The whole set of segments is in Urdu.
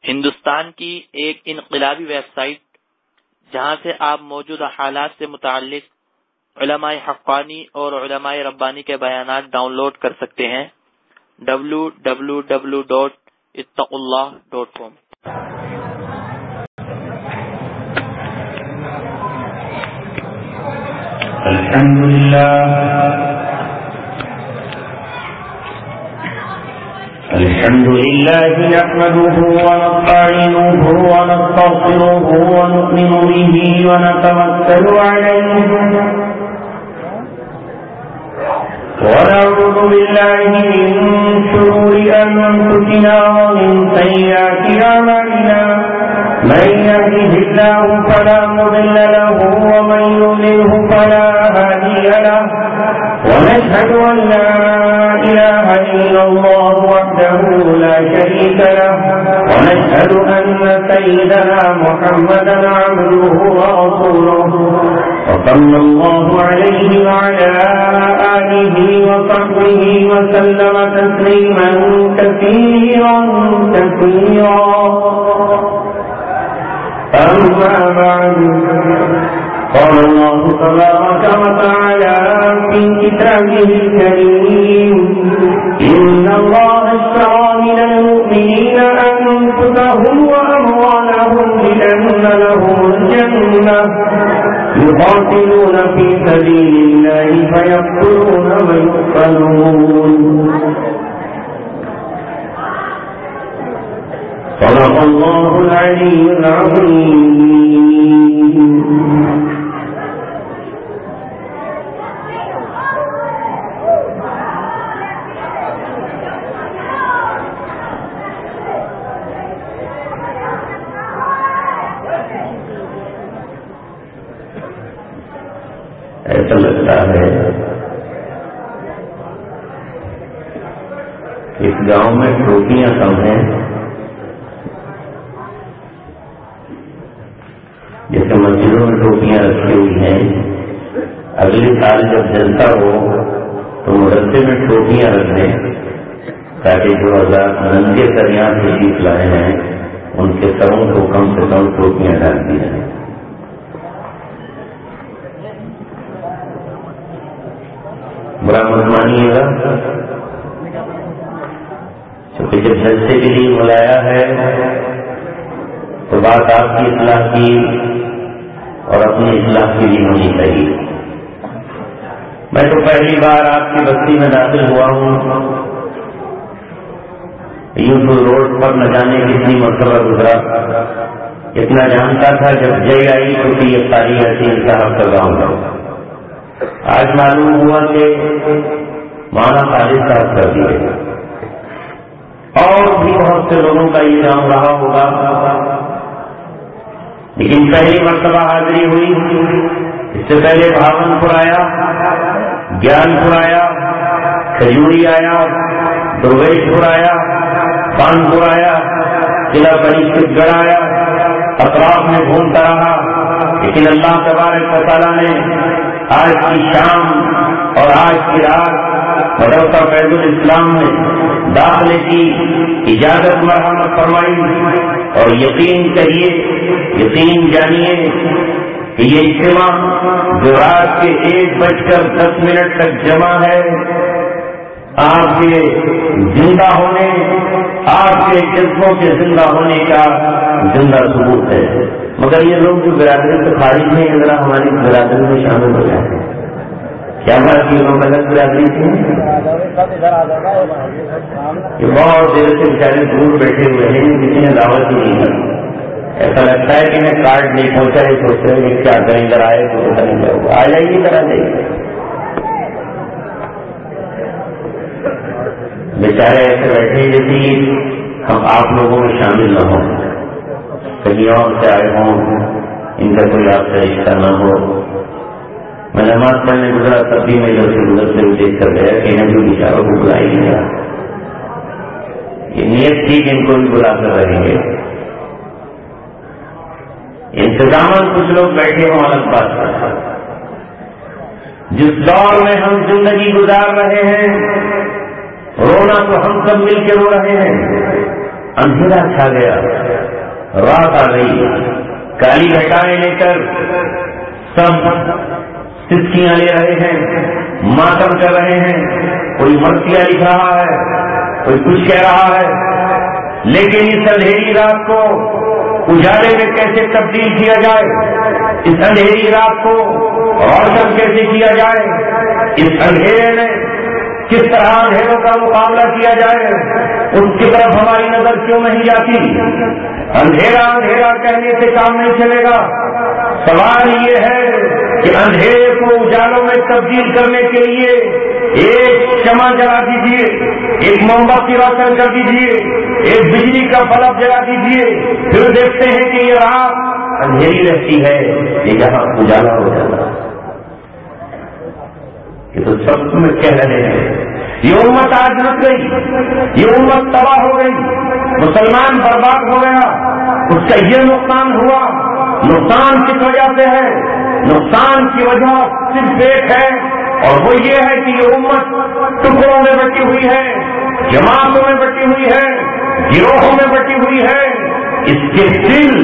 ہندوستان کی ایک انقلابی ویب سائٹ جہاں سے آپ موجودہ حالات سے متعلق علماء حقانی اور علماء ربانی کے بیانات ڈاؤن لوڈ کر سکتے ہیں www.ittaqullah.com۔ الحمد لله نحمده ونستعينه ونستغفره ونؤمن به ونتوكل عليه ونعوذ بالله من شرور أنفسنا ومن سيئات أعمالنا من يهده الله فلا مضل له ومن يضلله فلا هادي له ونشهد أن لا إله إلا الله وحده لا شريك له ونشهد أن سيدنا محمدا عبده ورسوله وصلى الله عليه وعلى آله وصحبه وسلم تسليما كثيرا أما بعد قال الله تبارك وتعالى في كتابه الكريم إن الله اشترى من المؤمنين أنفسهم وأموالهم بأن لهم الجنة يقاتلون في سبيل الله فيقتلون ويقتلون صدق الله العلي العظيم۔ ایسا لگتا ہے اس گاؤں میں ٹوپیاں کم ہیں، جیسے مسجدوں میں ٹوپیاں رکھی ہوئی ہیں۔ اگلے سال جب جلسہ ہو تو مدرسے میں ٹوپیاں رکھ دیں تاکہ جو حضرات ننگے سر یہاں تشریف لائے ہیں ان کے سروں کو کم سے کم ٹوپیاں ڈال دی جائیں۔ برا مت مانیے گا، کیونکہ جب جلسے کے لیے بلایا ہے تو بات آپ کی اصلاح کی اور اپنی اصلاح کی بھی ہونی چاہیے۔ میں تو پہلی بار آپ کی بستی میں داخل ہوا ہوں، یوسف روڈ پر نہ جانے کتنی مرتبہ گزرا، اتنا جانتا تھا جب جے آئی تو یہ ساری حسین صاحب کا گاؤں تھا۔ آج معلوم ہوا کہ مولانا خالد صاحب کر دیے، اور بھی بہت سے لوگوں کا یہ نام رہا ہوگا، لیکن پہلی مرتبہ حاضری ہوئی۔ اس سے پہلے بھاون پور آیا، گیان پور آیا، کھجوری آیا، درویش پور آیا، خان پور آیا، قلعہ بڑی شد گڑھ آیا، اطراف میں گھومتا رہا، لیکن اللہ تبارک و تعالیٰ نے آج کی شام اور آج کی رات مدرسہ فیض الاسلام میں داخلے کی اجازت مرحمت فرمائی، اور یقین کریے، یقین جانیے کہ یہ اجتماع جو رات کے 1:10 تک جمع ہے، آپ کے زندہ ہونے، آپ کے جذبوں کے زندہ ہونے کا زندہ ثبوت ہے۔ مگر یہ لوگ جو برادری سے خارج ہیں، ذرا ہماری برادری میں شامل ہو جائیں۔ کیا بات کی لوگ الگ برادری تھے؟ یہ بہت دیر سے بیچارے دور بیٹھے ہوئے ہیں، کسی نے دعوت ہی نہیں کی۔ ایسا لگتا ہے کہ میں کارڈ نہیں پہنچا، یہ سوچتے ہیں کہ کیا کریں، ادھر آئے تو کریں گے، آ جائیے کرا دیں گے۔ بیچارے ایسے بیٹھے جیسے ہم آپ لوگوں میں شامل نہ ہوں، کہیں اور سے آئے ہوں، ان کا کوئی آپ سے رشتہ نہ ہو۔ میں نماز پڑھنے گزرا تب بھی میں ادھر سے گزرتے ہوئے دیکھ کر گیا کہ انہیں جو بیچاروں کو بلا ہی نہیں رہا۔ یہ نیت تھی کہ ان کو بھی بلا کر رہیں گے، انتظامات کچھ لوگ بیٹھے ہوں الگ بات ہے۔ جس دور میں ہم زندگی گزار رہے ہیں، رونا تو ہم سب مل کے رو رہے ہیں، اندھیرا چھا گیا، رات آ گئی، کالی گھٹائیں لے کر سب سسکیاں لے رہے ہیں، ماتم کر رہے ہیں، کوئی مرثیہ لکھ رہا ہے، کوئی کچھ کہہ رہا ہے، لیکن اس اندھیری رات کو اجالے میں کیسے تبدیل کیا جائے، اس اندھیری رات کو روشن کیسے کیا جائے، اس اندھیرے میں کس طرح اندھیروں کا مقابلہ کیا جائے، اس کی طرف ہماری نظر کیوں نہیں جاتی؟ اندھیرا اندھیرا کہنے سے کام نہیں چلے گا، سوال یہ ہے کہ اندھیرے کو اجالوں میں تبدیل کرنے کے لیے ایک شمع جلا دیجیے، ایک موم بتی روشن کر دیجیے، ایک بجلی کا بلب جلا دیجیے، پھر دیکھتے ہیں کہ یہ رات اندھیری رہتی ہے، یہ جہاں اجالا ہو جاتا ہے۔ یہ تو سب تمہیں کہہ رہے ہیں، یہ امت آج رک گئی، یہ امت تباہ ہو گئی، مسلمان برباد ہو گیا، اس کا یہ نقصان ہوا۔ نقصان کس وجہ سے ہے؟ نقصان کی وجہ صرف ایک ہے، اور وہ یہ ہے کہ یہ امت ٹکڑوں میں بٹی ہوئی ہے، جماعتوں میں بٹی ہوئی ہے، گروہوں میں بٹی ہوئی ہے، اس کے دل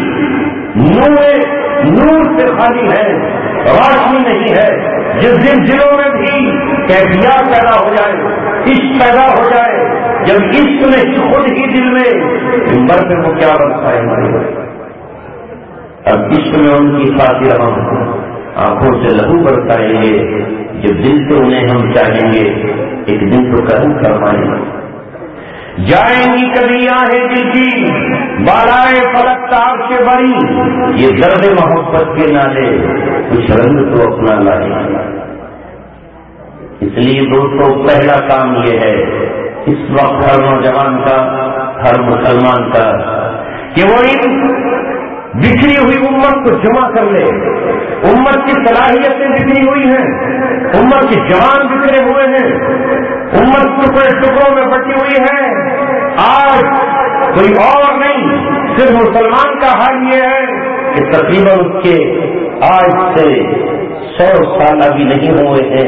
نور سے خالی ہے، روشنی نہیں ہے۔ جس دن دلوں میں بھی کیفیات پیدا ہو جائے، عشق پیدا ہو جائے، جب عشق میں خود ہی دل میں ممبر پہ وہ کیا برسا ہے ہماری، اب عشق میں ان کی خاطر ہم آنکھوں سے لہو برسائیں گے، جب دل سے انہیں ہم چاہیں گے، ایک دن تو کرم فرمائیں گے۔ جائیں گی کبھی آہیں دل کی بالائے فلک تاب سے بڑی، یہ درد محبت کے نالے کچھ رنگ تو اپنا لائیں۔ اس لیے دوستوں پہلا کام یہ ہے اس وقت ہر نوجوان کا، ہر مسلمان کا، کہ وہ ان بکھری ہوئی امت کو جمع کر لے۔ امت کی صلاحیتیں بکھری ہوئی ہیں، امت کے جوان بکھرے ہوئے ہیں، امت ٹکڑے ٹکڑوں میں بٹی ہوئی ہے۔ آج کوئی اور نہیں، صرف مسلمان کا حال یہ ہے کہ تقریباً اس کے آج سے 100 سال ابھی نہیں ہوئے ہیں،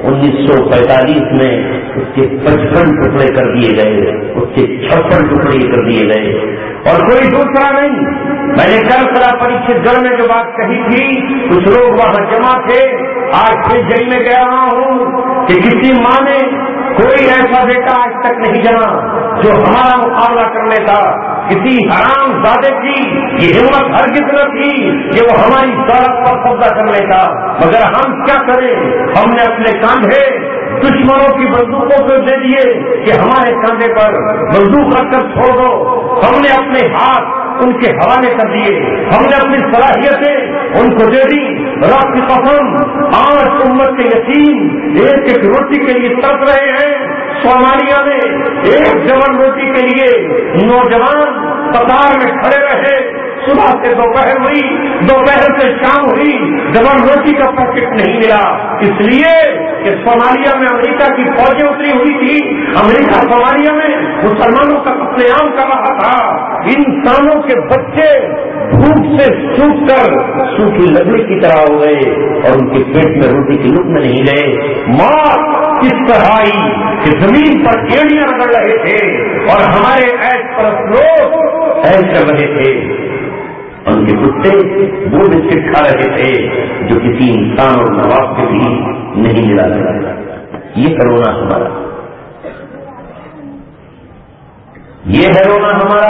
1945 میں اس کے 55 ٹکڑے کر دیے گئے، اس کے 56 ٹکڑے کر دیے گئے، اور کوئی دوسرا نہیں۔ میں نے کل خلا پریچت گڑھ میں جو بات کہی تھی، کچھ لوگ وہاں جمع تھے، آج پھر جل میں گیا رہا ہوں کہ کسی ماں نے کوئی ایسا بیٹا آج تک نہیں جنا جو ہمارا مقابلہ کر لیتا، کسی حرام زادے کی یہ ہمت ہرگز نہ تھی کہ وہ ہماری دولت پر قبضہ کر لیتا، مگر ہم کیا کریں، ہم نے اپنے کاندھے دشمنوں کی بندوقوں کو دے دیے کہ ہمارے کاندھے پر بندوق رکھ کر چھوڑ دو، ہم نے اپنے ہاتھ ان کے حوالے کر دیے، ہم نے اپنی صلاحیتیں ان کو دے دی۔ رب کی قسم آج امت کے یتیم ایک ایک روٹی کے لیے تڑپ رہے ہیں۔ صومالیہ میں ایک جوان روٹی کے لیے نوجوان قطار میں کھڑے رہے، صبح سے دوپہر ہوئی، دوپہر سے شام ہوئی، جوان روٹی کا پیکٹ نہیں ملا، اس لیے کہ صومالیہ میں امریکہ کی فوجیں اتری ہوئی تھی، امریکہ صومالیہ میں مسلمانوں کا قتل عام کر رہا تھا۔ انسانوں کے بچے بھوک سے سوکھ کر سوکھی لکڑی کی طرح ہو گئے اور ان کے پیٹ میں روٹی کی لقمے نہیں گئے۔ موت کس طرح آئی کہ زمین پر ایڑیاں رگڑ رہے تھے اور ہمارے ایش پرست لوگ ایش کر رہے تھے، ان کے کتے وہ بسکٹ کھا رہے تھے جو کسی انسان اور نواب کے بھی نہیں ملا کرتا۔ یہ ہے رونا ہمارا، یہ ہے رونا ہمارا۔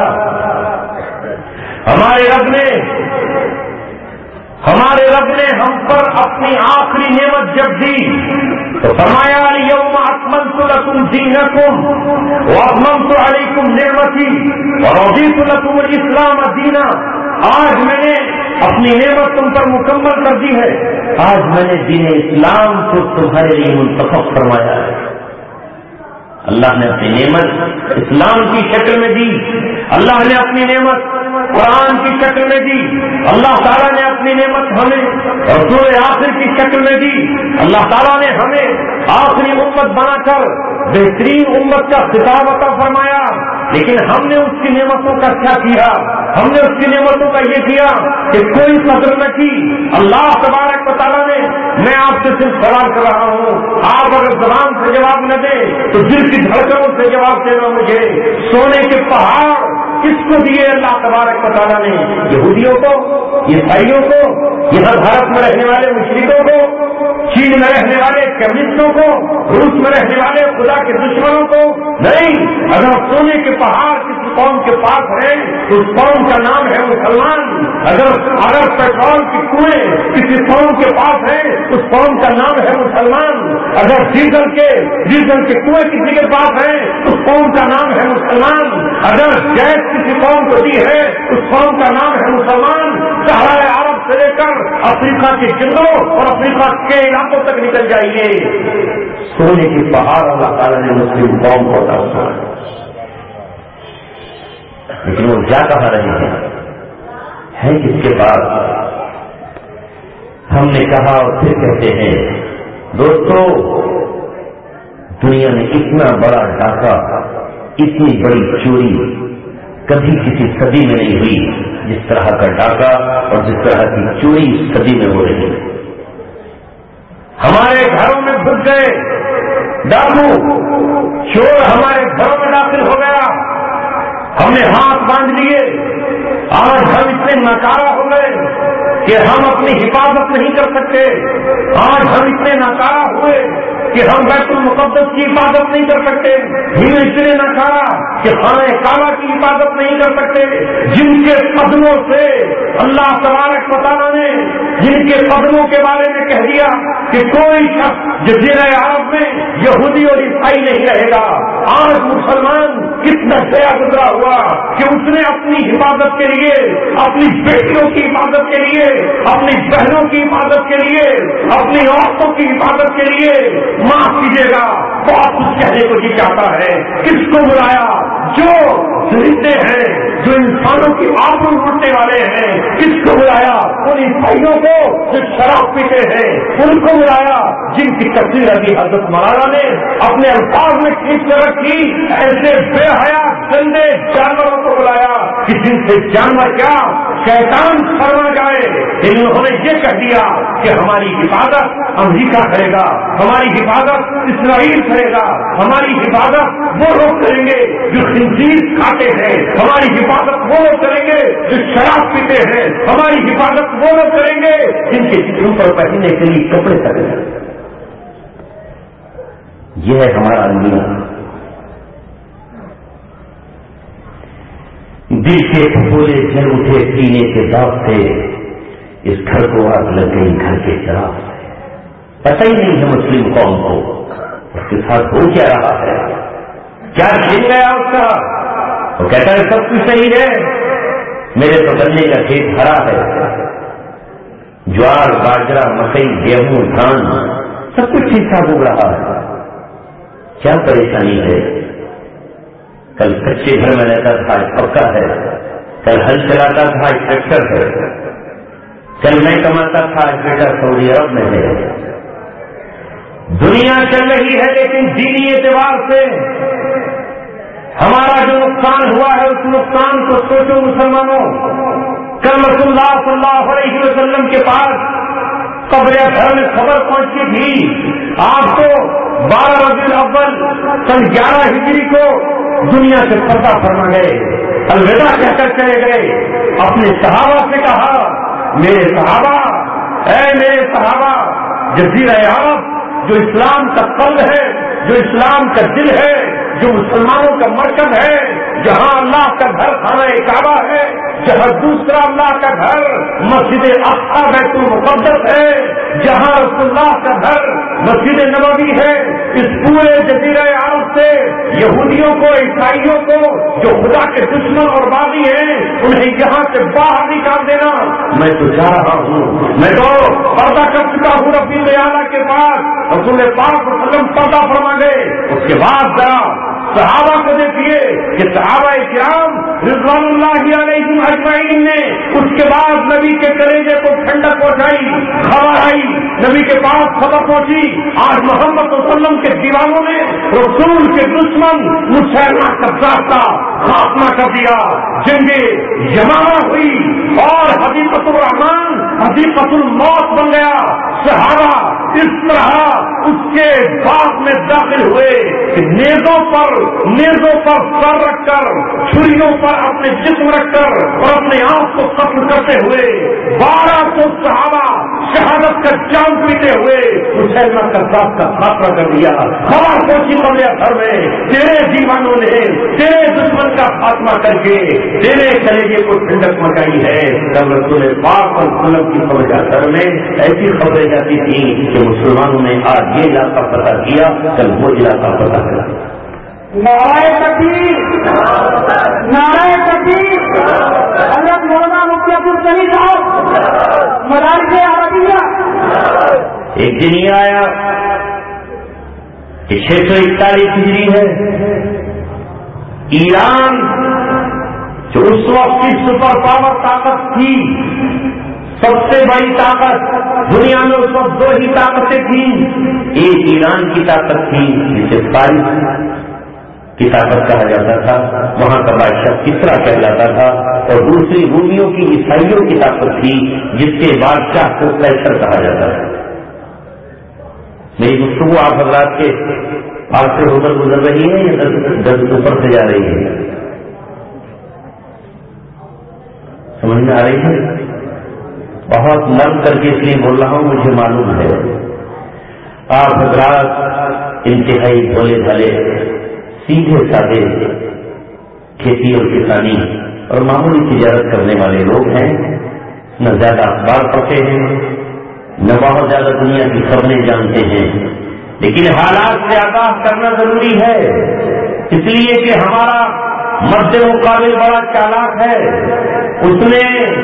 ہمارے رب نے ہم پر اپنی آخری نعمت جب دی تو فرمایا الیوم اکملت لکم دینکم واتممت علیکم نعمتی ورضیت لکم الاسلام دینا۔ آج میں نے اپنی نعمت تم پر مکمل کر دی ہے، آج میں نے دین اسلام کو تمہارے لیے منتخب فرمایا ہے۔ اللہ نے اپنی نعمت اسلام کی شکل میں دی، اللہ نے اپنی نعمت قرآن کی شکل میں دی، اللہ تعالیٰ نے اپنی نعمت ہمیں رسول آخر کی شکل میں دی، اللہ تعالیٰ نے ہمیں آخری امت بنا کر بہترین امت کا خطاب عطا فرمایا، لیکن ہم نے اس کی نعمتوں کا کیا کیا؟ ہم نے اس کی نعمتوں کا یہ کیا کہ کوئی قدر نہ کی۔ اللہ تبارک و تعالیٰ نے، میں آپ سے صرف سوال کر رہا ہوں، آپ اگر زبان سے جواب نہ دیں تو دل کی دھڑکنوں سے جواب دینا مجھے۔ سونے کے پہاڑ کس کو دیے اللہ تبارک و تعالیٰ نے؟ یہودیوں کو، عیسائیوں کو، یہاں بھارت میں رہنے والے مشرکوں کو، چین میں رہنے والے کمیونسٹوں کو، روس میں رہنے والے خدا کے دشمنوں کو؟ نہیں، اگر سونے کے پہاڑ کسی قوم کے پاس ہے تو اس قوم کا نام ہے مسلمان. اگر پیٹرول کی کنویں کسی قوم کے پاس ہے اس قوم کا نام ہے مسلمان. اگر ڈیزل کے کنویں کسی کے پاس ہے اس قوم کا نام ہے مسلمان. اگر گیس کسی قوم کو دی ہے اس قوم کا نام ہے مسلمان. صحرائے عرب سے لے کر افریقہ کے جنگلوں اور افریقہ کے علاقوں تک نکل جائیے، سونے کی پہاڑ اللہ تعالیٰ نے مسلم قوم کو عطا فرمایا. لیکن وہ کیا کہا رہے ہیں کس کے بعد؟ ہم نے کہا اور پھر کہتے ہیں دوستو، دنیا میں اتنا بڑا ڈاکہ، اتنی بڑی چوری کبھی کسی صدی میں نہیں ہوئی جس طرح کا ڈاکہ اور جس طرح کی چوری اس صدی میں ہو رہی ہے. ہمارے گھروں میں گھس گئے ڈاکو، چور ہمارے گھروں میں داخل ہو گیا، ہم نے ہاتھ باندھ لیے. آج ہم اتنے ناکارہ ہو گئے کہ ہم اپنی حفاظت نہیں کر سکتے. آج ہم اتنے ناکارہ ہوئے کہ ہم بیت المقدس کی حفاظت نہیں کر سکتے. ہم اتنے ناکارہ کہ خانہ کعبہ کی حفاظت نہیں کر سکتے. جن کے قدموں سے اللہ تبارک و تعالیٰ نے جن کے قدموں کے بارے میں کہہ دیا کہ کوئی شخص جزیرہ عرب میں یہودی اور عیسائی نہیں رہے گا. آج مسلمان کتنا دیا گزرا ہوا کہ اس نے اپنی حفاظت کے لیے، اپنی بیٹیوں کی حفاظت کے لیے، اپنی بہنوں کی حفاظت کے لیے، اپنی عورتوں کی حفاظت کے لیے، معاف کیجیے گا بہت کچھ کہنے کو جی چاہتا ہے. کس کو بلایا؟ جو زندے ہیں، جو انسانوں کی آبرو لوٹنے والے ہیں. کس کو بلایا؟ ان عیسائیوں کو جو شراب پیتے ہیں، ان کو بلایا جن کی تصویر ابھی حضرت مولانا نے اپنے الفاظ میں کھینچ کر رکھی. ایسے بے حیا گندے جانوروں کو بلایا کہ جن سے جانور کیا شیطان شرما جائے. انہوں نے یہ کہہ دیا کہ ہماری حفاظت امریکہ کرے گا، ہماری حفاظت اسرائیل کرے گا، ہماری حفاظت وہ لوگ کریں گے جو خنزیر کھاتے ہیں، ہماری حفاظت وہ لوگ کریں گے جو شراب پیتے ہیں، ہماری حفاظت وہ لوگ کریں گے جن کے جسموں پر پہننے کے لیے کپڑے تک ہیں. یہ ہے ہمارا المیہ. دل کے پھولے جل اٹھے سینے کے داغ سے، اس گھر کو آگ لگ گئی گھر کے چراغ سے. پتہ ہی نہیں ہے مسلم قوم کو اس کے ساتھ ہو کیا رہا ہے، کیا چھین گیا اس کا. وہ کہتا ہے سب کچھ صحیح ہے، میرے تو گنے کا کھیت ہرا ہے، جوار باجرا مکئی گیہوں دھان سب کچھ ٹھیک ٹھاک اگ رہا ہے. کیا پریشانی ہے؟ کل کچے گھر میں رہتا تھا پکا ہے، کل ہل چلاتا تھا ٹریکٹر ہے، کل میں کماتا تھا بیٹا سعودی عرب میں ہے. دنیا چل رہی ہے لیکن دینی اعتبار سے ہمارا جو نقصان ہوا ہے اس نقصان کو سوچو مسلمانوں. کل رسول اللہ صلی اللہ علیہ وسلم کے پاس قبر گھر میں خبر پہنچی تھی. آپ کو 12 ربیع الاول سن 11 ہجری کو دنیا سے پردہ فرما گئے، الوداع کہہ کر چلے گئے. اپنے صحابہ سے کہا میرے صحابہ، اے میرے صحابہ، جزیرہ عرب جو اسلام کا قلب ہے، جو اسلام کا دل ہے، جو مسلمانوں کا مرکز ہے، جہاں اللہ کا گھر خانہ کعبہ ہے، جہاں دوسرا اللہ کا گھر مسجد اقصی بیت المقدس ہے، جہاں رسول اللہ کا گھر مسجد نبوی ہے. اس پورے جزیرہ عرب سے یہودیوں کو، عیسائیوں کو جو خدا کے دشمن اور باغی ہیں انہیں یہاں سے باہر نکال دینا. میں تو جا رہا ہوں، میں تو پردہ کر چکا ہوں رفیق اعلیٰ کے پاس. رسول پاک صلی اللہ علیہ وسلم پردہ فرما گئے. اس کے بعد ذرا صحابہ کو دیکھیے کہ صحابہ کرام رضوان اللہ علیہم اجمعین نے اس کے بعد نبی کے کلیجے کو ٹھنڈک پہنچائی، خبر آئی، نبی کے پاس خبر پہنچی آج محمد صلی اللہ علیہ وسلم کے دیوانوں نے رسول کے دشمن مسیلمہ کذاب کا خاتمہ کر دیا، جنگیں یمامہ ہوئی اور حدیقۃ الرحمان حدیقۃ الموت بن گیا۔ صحابہ اس طرح اس کے باغ میں داخل ہوئے کہ نیزوں پر سر رکھ کر، چھریوں پر اپنے جسم رکھ کر اور اپنے آپ کو قتل کرتے ہوئے 1200 صحابہ شہادت کا جام پیتے ہوئے مسلمہ کذاب کا خاتمہ کر دیا۔ خبر پہنچی پڑیا گھر میں، تیرے دیوانوں نے تیرے دشمن کا خاتمہ کر کے تیرے کلیجے کو ٹھنڈک مچائی ہے۔ جب رسول پاک اور سلم کی سمجھا گھر میں ایسی خبریں جاتی تھی کہ مسلمانوں نے آج یہ علاقہ پتہ کیا، کل وہ علاقہ پتہ کرا۔ نعرہ تکبیر، نعرہ تکبیر، حضرت مولانا مفتی عبدالغنی صاحب مدارس عربیہ۔ ایک دن یہ آیا کہ 641 ہجری ہے، ایران جو اس وقت کی سپر پاور طاقت تھی، سب سے بڑی طاقت دنیا میں اس وقت 2 ہی طاقتیں تھیں، ایک ایران کی طاقت تھی جسے فارس کی طاقت کہا جاتا تھا، وہاں کا بادشاہ کسرا کہلاتا تھا، اور دوسری رومیوں کی عیسائیوں کی طاقت تھی جس کے بادشاہ کو قیصر کہا جاتا تھا۔ میری گفتگو آپ حضرات کے پاس سے ہو کر گزر رہی ہے یا اوپر سے جا رہی ہے؟ سمجھ میں آ رہی ہے؟ بہت نرم کر کے اس لیے بول رہا ہوں، مجھے معلوم ہے آپ حضرات انتہائی بھولے بھالے سیدھے سادے کھیتی اور کسانی اور معمولی تجارت کرنے والے لوگ ہیں، نہ زیادہ اخبار پڑھتے ہیں، نہ بہت زیادہ دنیا کی خبریں جانتے ہیں، لیکن حالات سے آگاہ کرنا ضروری ہے، اس لیے کہ ہمارا مرد مقابل بڑا چالاک ہے، اس نے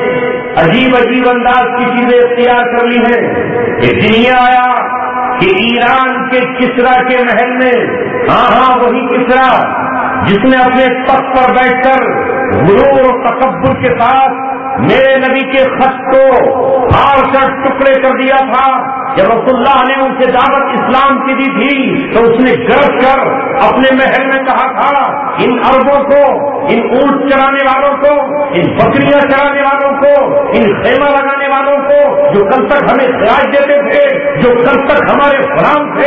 عجیب عجیب انداز کی چیزیں اختیار کر لی ہیں۔ ایک دن یہ آیا کہ ایران کے کسرا کے محل میں، ہاں وہی کسرا جس نے اپنے تخت پر بیٹھ کر غرور و تکبر کے ساتھ میرے نبی کے خط کو پھاڑ کر ٹکڑے کر دیا تھا، جب رسول اللہ نے ان سے دعوت اسلام کی دی تھی تو اس نے گرج کر اپنے محل میں کہا تھا ان عربوں کو، ان اونٹ چرانے والوں کو، ان بکریاں چرانے والوں کو، ان خیمہ لگانے والوں کو جو کل تک ہمیں خراج دیتے تھے، جو کل تک ہمارے غلام تھے،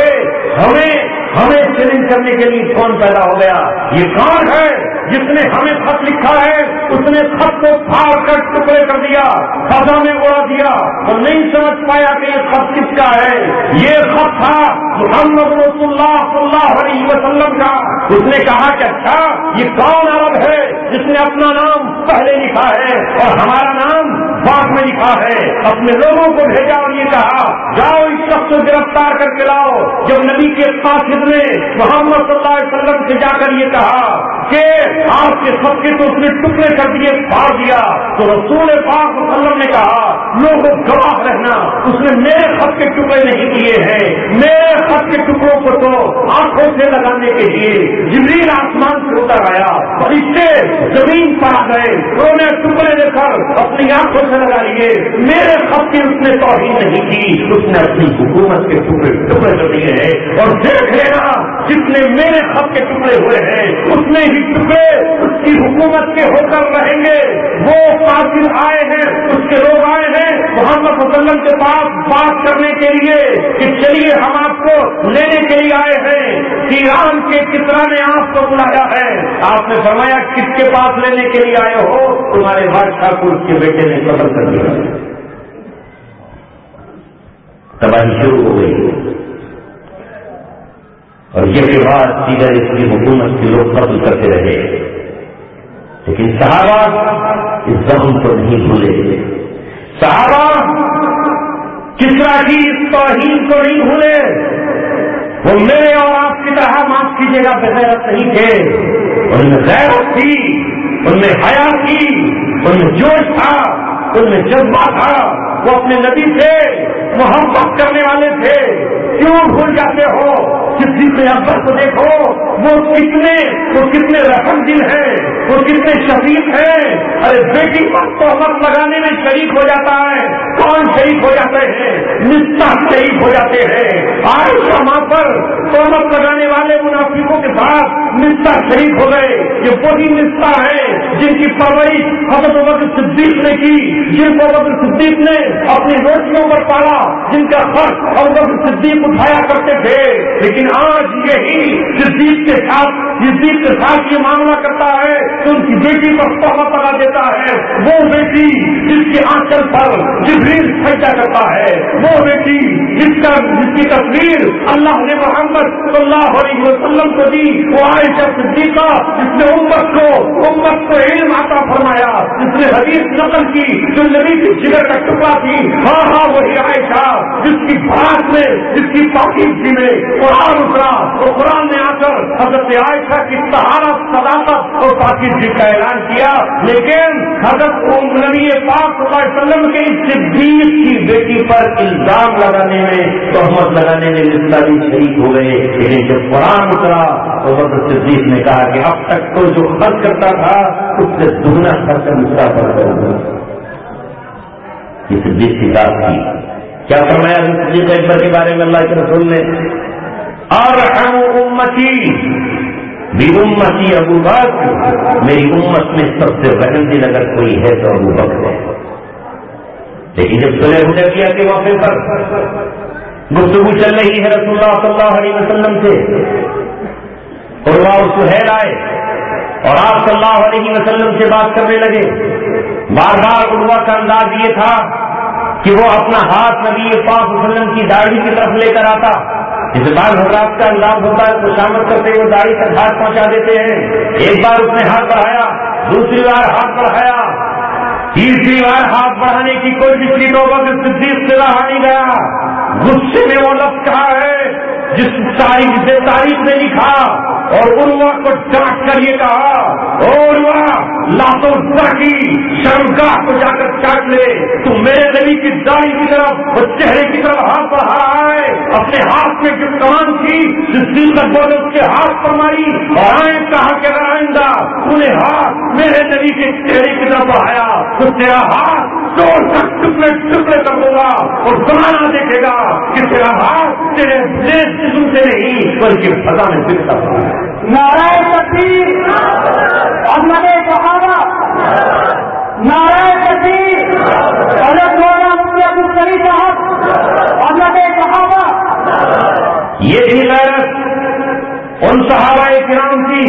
ہمیں چیلنج کرنے کے لیے کون پیدا ہو گیا؟ یہ کون ہے جس نے ہمیں خط لکھا ہے؟ اس نے خط کو پھاڑ کر ٹکڑے کر دیا، فضا میں اڑا دیا، اور نہیں سمجھ پایا کہ یہ خط کس کا ہے۔ یہ خط تھا محمد رسول اللہ صلی اللہ علیہ وسلم کا۔ اس نے کہا کہ اچھا یہ کون عرب ہے جس نے اپنا نام پہلے لکھا ہے اور ہمارا نام بعد میں لکھا ہے؟ اپنے لوگوں کو بھیجا اور یہ کہا جاؤ اس شخص کو گرفتار کر کے لاؤ۔ جب نبی کے قاصد نے محمد صلی اللہ علیہ وسلم سے جا کر یہ کہا کہ آپ کے خط کے تو اس نے ٹکڑے کر دیے، پھاڑ دیا، تو رسول پاک صلی اللہ علیہ وسلم نے کہا لوگوں گواہ رہنا، اس نے میرے خط کے ٹکڑے نہیں کیے ہیں، میرے خط کے ٹکڑوں کو تو آنکھوں سے لگانے کے لیے جبریل آسمان سے اتر آیا، فرشتے زمین پر آ گئے، انہوں نے ٹکڑے لے کر اپنی آنکھوں سے لگا لیے، میرے خط کی اس نے توہین نہیں کی، اس نے اپنی حکومت کے ٹکڑے کر دیے ہیں، اور دیکھ لینا جتنے میرے خط کے ٹکڑے ہوئے ہیں اتنے ہی ٹکڑے اس کی حکومت کے ہو کر رہیں گے۔ وہ قاتل آئے ہیں، اس کے لوگ آئے ہیں محمد صلی اللہ علیہ وسلم کے پاس بات کرنے کے لیے کہ چلیے ہم آپ کو لینے کے لیے آئے ہیں، ایران کے کسرا نے آپ کو بلایا ہے۔ آپ نے فرمایا کس کے پاس لینے کے لیے آئے ہو؟ تمہارے بادشاہ کو اس کے بیٹے نے قتل کر دیا۔ تباہی شروع ہو گئی، اور یہ کے بعد دیگر اس کی حکومت کے لوگ قتل کرتے رہے، لیکن صحابہ اس زخم کو نہیں بھولے، صحابہ کسرا کی اس توہین کو نہیں بھولے۔ وہ میرے اور آپ کی طرح معاف کیجیے گا بغیرت نہیں تھے، ان میں غیرت تھی، ان میں حیا تھی، ان میں جوش تھا، ان میں جذبہ تھا۔ وہ اپنے نبی سے محبت کرنے والے تھے، کیوں بھول جاتے ہو؟ صدیق اکبر کو دیکھو، وہ کتنے رحم دل ہیں، وہ کتنے شفیق ہیں۔ ارے بیٹی پر تہمت لگانے میں شریک ہو جاتا ہے، کون شریک ہو جاتے ہیں؟ مصطفیٰ شریک ہو جاتے ہیں۔ عائشہ ماں پر تہمت لگانے والے منافقوں کے ساتھ مصطفیٰ شریک ہو گئے۔ یہ وہی مصطفیٰ ہے جن کی پرورش حضرت ابوبکر صدیق نے کی، جن کو ابوبکر صدیق نے اپنی روٹیوں پر پالا، جن کا خرچ ابوبکر صدیق اٹھایا کرتے تھے۔ لیکن آج یہی صدیق کے ساتھ یہ معاملہ کرتا ہے تو ان کی بیٹی پر تہمت لگا دیتا ہے۔ وہ بیٹی جس کی آنچل پر جبریل سجدہ کرتا ہے، وہ بیٹی جس کی تصویر اللہ نے محمد صلی اللہ علیہ وسلم کو دی، وہ عائشہ صدیقہ جس نے امت کو علم عطا فرمایا، جس نے حدیث نقل کی، جو نبی کی جگر کا ٹکڑا تھی۔ ہاں وہی عائشہ جس کی بات میں، جس کی پاکیزگی میں قرآن اترا، وہ قرآن نے آ کر حضرت عائشہ کی طہارت، صداقت اور پاکیزگی کا اعلان کیا۔ لیکن حضرت نبی پاک صلی اللہ علیہ وسلم کے صدیق کی بیٹی پر الزام لگانے میں، تہمت لگانے میں مصطفیٰ بھی شریک ہو گئے۔ لیکن جب قرآن اترا تو حضرت صدیق نے کہا کہ اب تک تو جو خرچ کرتا تھا اس سے دگنا خرچ مصطفیٰ پر کروں۔ یہ صدیق کی بات تھی۔ کیا فرمایا صدیق اکبر کے بارے میں اللہ کے رسول نے؟ ارحم امتی بامتی ابو بکر، میری امت میں سب سے رحم دل اگر کوئی ہے تو ابو بکر ہے۔ لیکن جب صلح حدیبیہ کے موقع پر گفتگو چل رہی ہے رسول اللہ صلی اللہ علیہ وسلم سے، عروہ اور سہیل آئے اور آپ صلی اللہ علیہ وسلم سے بات کرنے لگے۔ بار بار عروہ کا انداز یہ تھا کہ وہ اپنا ہاتھ نبی پاک صلی اللہ علیہ وسلم کی داڑھی کی طرف لے کر آتا۔ اس بار حضرات کا انداز ہوتا ہے خوشامد کرتے ہوئے داڑھی تک ہاتھ پہنچا دیتے ہیں۔ ایک بار اس نے ہاتھ بڑھایا، دوسری بار ہاتھ بڑھایا، تیسری بار ہاتھ بڑھانے کی کوشش کی تو ابوبکر صدیق سے رہا نہیں گیا۔ غصے میں وہ لفظ کہا ہے جس تاریخ نے لکھا اور عروہ کو ڈانٹ کر یہ کہا، عروہ لاتوں کی شرمگاہ کو جا کر چاٹ لے، تو میرے نبی کی داڑھی کی طرف اور چہرے کی طرف ہاتھ بڑھا رہا ہے۔ اپنے ہاتھ میں جو کمان تھی صدیق اکبر نے اس کے ہاتھ پر ماری اور کہا کہ اگر آئندہ انہیں ہاتھ میرے نبی کے چہرے کی طرف بڑھایا تو تیرا ہاتھ توڑ کر ٹکڑے ٹکڑے کر دوں گا اور زمانہ دیکھے گا کہ تیرا ہاتھ تیرے جسم سے نہیں بلکہ فضا میں دکھتا ہے۔ نعرہ تکبیر، عظمت صحابہ، نعرہ تکبیر، حضرت مولانا مفتی عبد القری صاحب، عظمت صحابہ۔ یہ بھی غیرت ان صحابہ کرام کی۔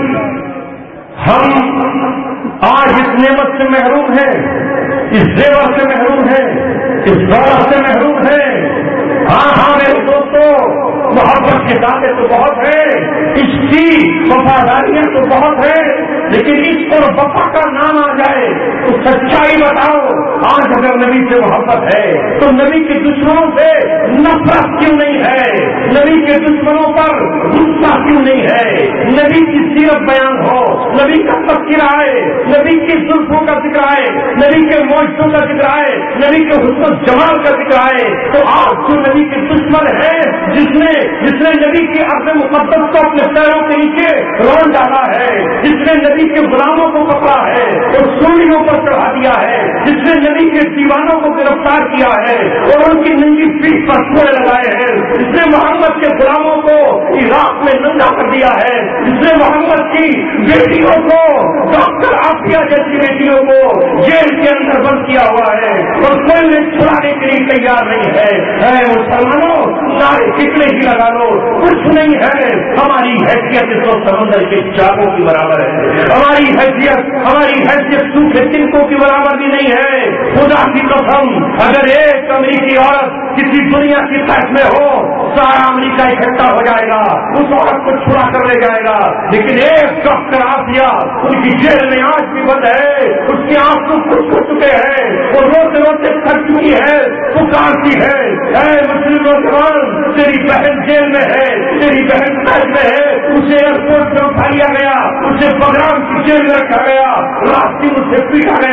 ہم آج اس نعمت سے محروم ہیں، اس زیور سے محروم ہیں، اس دولت سے محروم ہیں۔ ہاں میرے دوستوں، محبت کے دعوے تو بہت ہیں، اس کی وفاداریاں تو بہت ہیں، لیکن اس پر وفا کا نام آ جائے تو سچائی بتاؤ۔ آج اگر نبی سے محبت ہے تو نبی کے دشمنوں سے نفرت کیوں نہیں ہے؟ نبی کے دشمنوں پر غصہ کیوں نہیں ہے؟ نبی کی سیرت بیان ہو، نبی کا تذکرہ آئے، نبی کی زلفوں کا ذکر آئے، نبی کے معجزوں کا ذکر آئے، نبی کے حسن و جمال کا ذکر آئے، تو آپ جو نبی کے دشمن ہے جس نے نبی کی عرض مقدس کو اپنے پیروں کے نیچے رون ڈالا ہے، جس نے نبی کے غلاموں کو پکڑا ہے اور سوڑیوں پر چڑھا دیا ہے، جس نے نبی کے دیوانوں کو گرفتار کیا ہے اور ان کی ننگی پیٹھ پر کوڑے لگائے ہیں، جس نے محمد کے غلاموں کو عراق میں ننگا کر دیا ہے، جس نے محمد کی بیٹیوں کو، ڈاکٹر عافیہ جیسی بیٹیوں کو جیل کے اندر بند کیا ہوا ہے اور کوئی انہیں چھڑانے کے لیے تیار نہیں ہے۔ اے مسلمانوں، نعرے کتنے ہی لگا لو، کچھ نہیں ہے۔ ہماری حیثیت اس وقت سمندر کے چاقوں کی برابر ہے، ہماری حیثیت سوکھے تنکوں کی برابر بھی نہیں ہے۔ خدا کی قسم، اگر ایک امریکی عورت کسی دنیا کی تحت میں ہو، سارا امریکہ اکٹھا ہو جائے گا، اس عورت کو چھڑا کر لے جائے گا۔ لیکن ایک ڈاکٹر عافیہ ان کی جیل میں آج بھی بند ہے، اس کے آنسو خشک ہو چکے ہیں، وہ روتے روتے تھک چکی ہے، پکارتی ہے، اے مسلم نوجوان، تیری بہن جیل میں ہے، تیری بہن قید میں ہے، اسے ایئرپورٹ سے اٹھا لیا گیا، اسے بغرام کی جیل میں رکھا گیا، راستے اسے پیٹا گیا،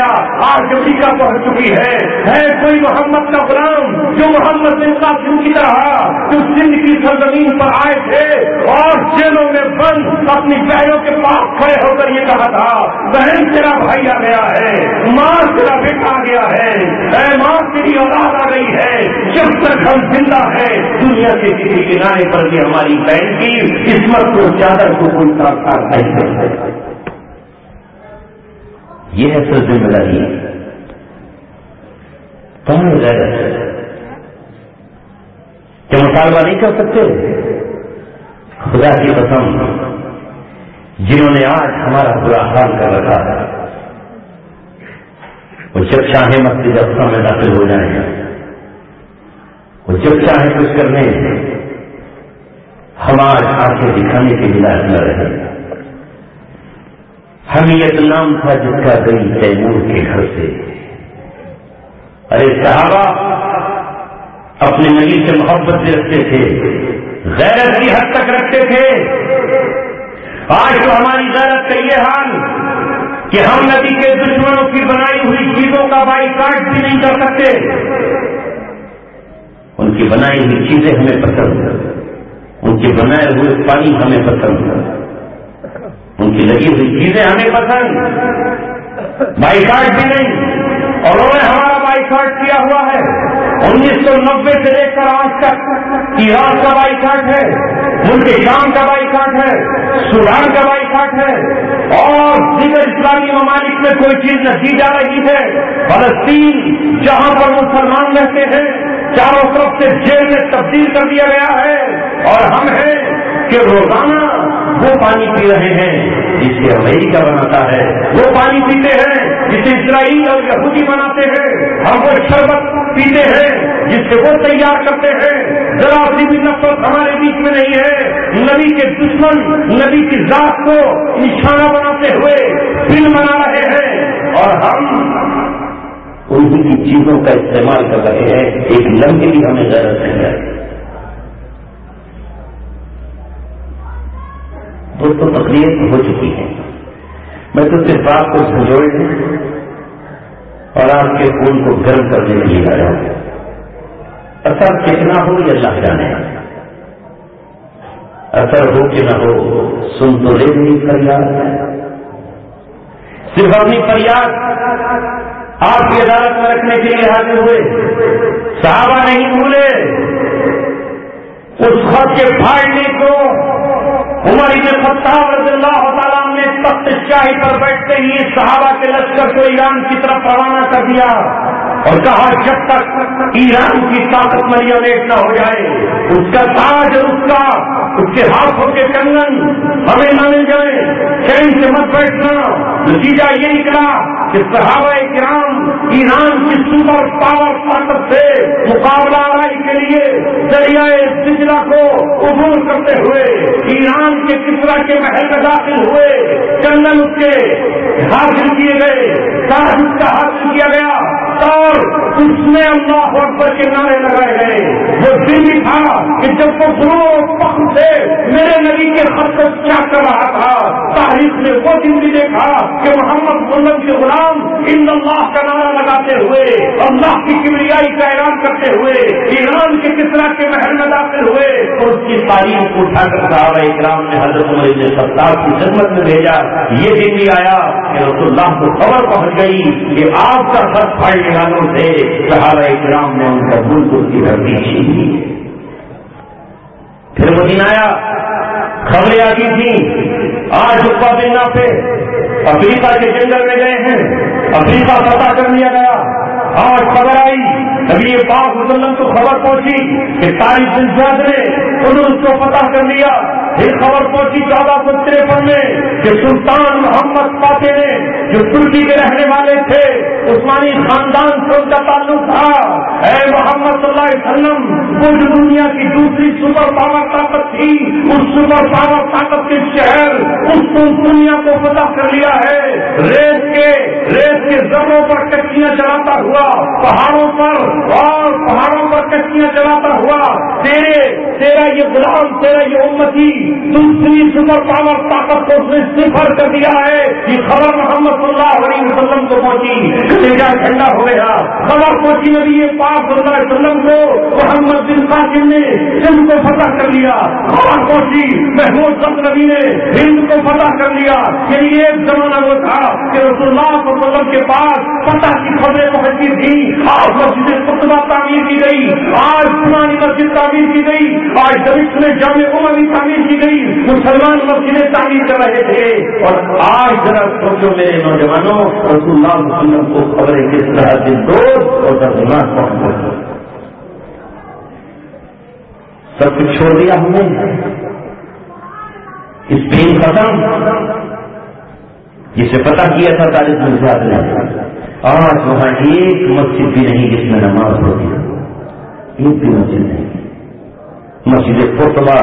آیا، آج امریکہ پہنچ چکی ہے کوئی محمد کا غلام جو محمد بن قاسم کی طرح جو سندھ کی سرزمین پر آئے تھے اور جیلوں میں بند اپنی بہنوں کے پاس کھڑے ہو کر یہ کہا تھا بہن تیرا بھائی آ گیا ہے، ماں تیرا بیٹا آ گیا ہے، اے ماں تیری اولاد آ گئی ہے، جب تک ہم زندہ ہیں دنیا کے کسی کنارے پر بھی ہماری بہن کی قسمت کو چادر کو کوئی ساختار نہیں کر سکتا۔ یہ ہے سر ذمہ داری، کون غیرت ہے کہ مطالبہ نہیں کر سکتے؟ خدا کی قسم جنہوں نے آج ہمارا برا حال کر رکھا ہے وہ جب چاہے مسجد اقصی میں داخل ہو جائیں، وہ جب چاہے کچھ کرنے ہم آج آنکھیں دکھانے کے لیے نہ رہے۔ حمیت نام تھا جس کا گئی تیمور کے گھر سے۔ ارے صحابہ اپنے نبی سے محبت سے رکھتے تھے، غیرت کی حد تک رکھتے تھے۔ آج تو ہماری غیرت کا یہ حال کہ ہم نبی کے دشمنوں کی بنائی ہوئی چیزوں کا بائیکاٹ بھی نہیں کر سکتے۔ ان کی بنائی ہوئی چیزیں ہمیں پسند ہیں، ان کے بنائے ہوئے پانی ہمیں پسند ہے، ان کی لگی ہوئی چیزیں ہمیں پسند، بائیکاٹ بھی نہیں۔ اور انہوں نے ہمارا بائیکاٹ کیا ہوا ہے 1990 سے لے کر آج تک۔ ایران کا بائیکاٹ ہے، ملک شام کا بائیکاٹ ہے، سودان کا بائیکاٹ ہے، اور دیگر اسلامی ممالک میں کوئی چیز نہ دی جا رہی ہے۔ فلسطین جہاں پر مسلمان رہتے ہیں چاروں طرف سے جیل میں تبدیل کر دیا گیا ہے، اور ہم ہیں کہ روزانہ وہ پانی پی رہے ہیں جسے امریکہ بناتا ہے، وہ پانی پیتے ہیں جسے اسرائیل اور یہودی بناتے ہیں، ہم وہ شربت پیتے ہیں جس سے وہ تیار کرتے ہیں۔ ذرا سی بھی نفرت ہمارے بیچ میں نہیں ہے۔ نبی کے دشمن نبی کی ذات کو نشانہ بناتے ہوئے فلم بنا رہے ہیں، اور ہم انہی کی چیزوں کا استعمال کر رہے ہیں۔ ایک لمحے بھی ہمیں غیرت نہیں ہے۔ دوستوں تقریر ہو چکی ہے، میں تو صرف آپ کو جھنجھوڑنے اور آپ کے خون کو گرم کرنے کے لیے آیا ہوں۔ اثر کتنا ہو یہ اللہ جانے، اثر ہو کہ نہ ہو سن تو لے نہیں فریاد، صرف اپنی فریاد آپ کی عدالت میں رکھنے کے لیے حاضر ہوئے۔ صحابہ نہیں بھولے اس خط کے پھاڑنے کو۔ عمر بن خطاب رضی اللہ تعالیٰ نے تخت شاہی پر بیٹھتے ہی صحابہ کے لشکر کو ایران کی طرف روانہ کر دیا اور کہا جب تک ایران کی طاقت مریونیٹ نہ ہو جائے، اس کا تاج اور اس کے ہاتھوں کے کنگن ہمیں نہ مل جائے، چین سے مت بیٹھنا۔ نتیجہ یہ نکلا کہ صحابہ کرام ایران کی سپر پاور طاقت سے مقابلہ آرائی کے لیے دریائے دجلہ کو عبور کرتے ہوئے ایران کے کسرا کے محل میں داخل ہوئے۔ کنگن اس کے حاصل کیے گئے، تاج اس کا حاصل کیا گیا، اور اس میں اللہ اکبر کے نعرے لگائے گئے۔ وہ دن بھی تھا کہ جب وہ غرور فخر سے میرے نبی کے خط کو کیا کر رہا تھا، تاریخ نے وہ دن بھی دیکھا کہ محمد سلم کے غلام ان اللہ کا نعرہ لگاتے ہوئے، اللہ کی کبریائی کا اعلان کرتے ہوئے ایران کے کسرا کے محل میں داخل ہوئے، اور اس کی تاریخ کو اٹھا کر صحابہ اکرام نے حضرت عمر بن خطاب کی خدمت میں بھیجا۔ یہ دن بھی آیا کہ رسول اللہ کو خبر پہنچ گئی کہ آپ کا سر پھاڑنے والوں سے صحابہ اکرام نے ان کا ملک اس کی دھرتی چھین لی۔ پھر مدینہ آیا، خبریں آتی تھیں آج عقبہ بن نافع افریقہ کے جنگل میں گئے ہیں، افریقہ فتح کر لیا گیا۔ آج خبر آئی، نبی پاک صلی اللہ علیہ وسلم کو خبر پہنچی کہ طارق بن زیاد نے انہوں اس کو فتح کر لیا۔ پھر خبر پہنچی 1453 میں کہ سلطان محمد فاتح نے جو ترکی کے رہنے والے تھے، عثمانی خاندان سے ان کا تعلق تھا، اے محمد صلی اللہ علیہ وسلم وہ جو دنیا کی دوسری سپر پاور طاقت تھی، اس سپر پاور طاقت کے شہر اس دنیا کو فتح کر لیا ہے۔ ریت کے ذروں پر کشتیاں چلاتا ہوا پہاڑوں پر کشتیاں چلاتا ہوا تیرا یہ غلام، تیرا یہ امتی دوسری سپر پاور طاقت کو اس نے صفر کر دیا ہے۔ یہ خبر محمد صلی اللہ علیہ وسلم وسلم کو پہنچی، کلیجہ ٹھنڈا ہو گیا، خبر پہنچی نبی پاک صلی اللہ علیہ وسلم کو، محمد بن قاسم نے سندھ کو فتح کر لیا، خبر پہنچی محمود غزنوی نے ہند کو فتح کر لیا۔ یعنی ایک زمانہ وہ تھا کہ رسول اللہ صلی اللہ علیہ وسلم کے پاس فتح کی خبریں پہنچی تھی۔ آج مسجد قطبہ تعمیر کی گئی، آج پرانی مسجد تعمیر کی گئی، آج دمشق میں جامع اموی تعمیر کی گئی، مسلمان مسجدیں تعمیر کر رہے تھے۔ اور آج ذرا سوچو میرے نوجوانوں، رسول اللہ صلی اللہ علیہ وسلم کو خبریں کس طرح دن دوست اور دردناک پہنچ، سب کچھ چھوڑ دیا ہم نے، اسپین ختم جسے پتہ کیا تھا طارق مرزاد نے، آج وہاں ایک مسجد بھی نہیں جس میں نماز ہوتی ہے، ایک بھی مسجد نہیں۔ مسجد قرطبہ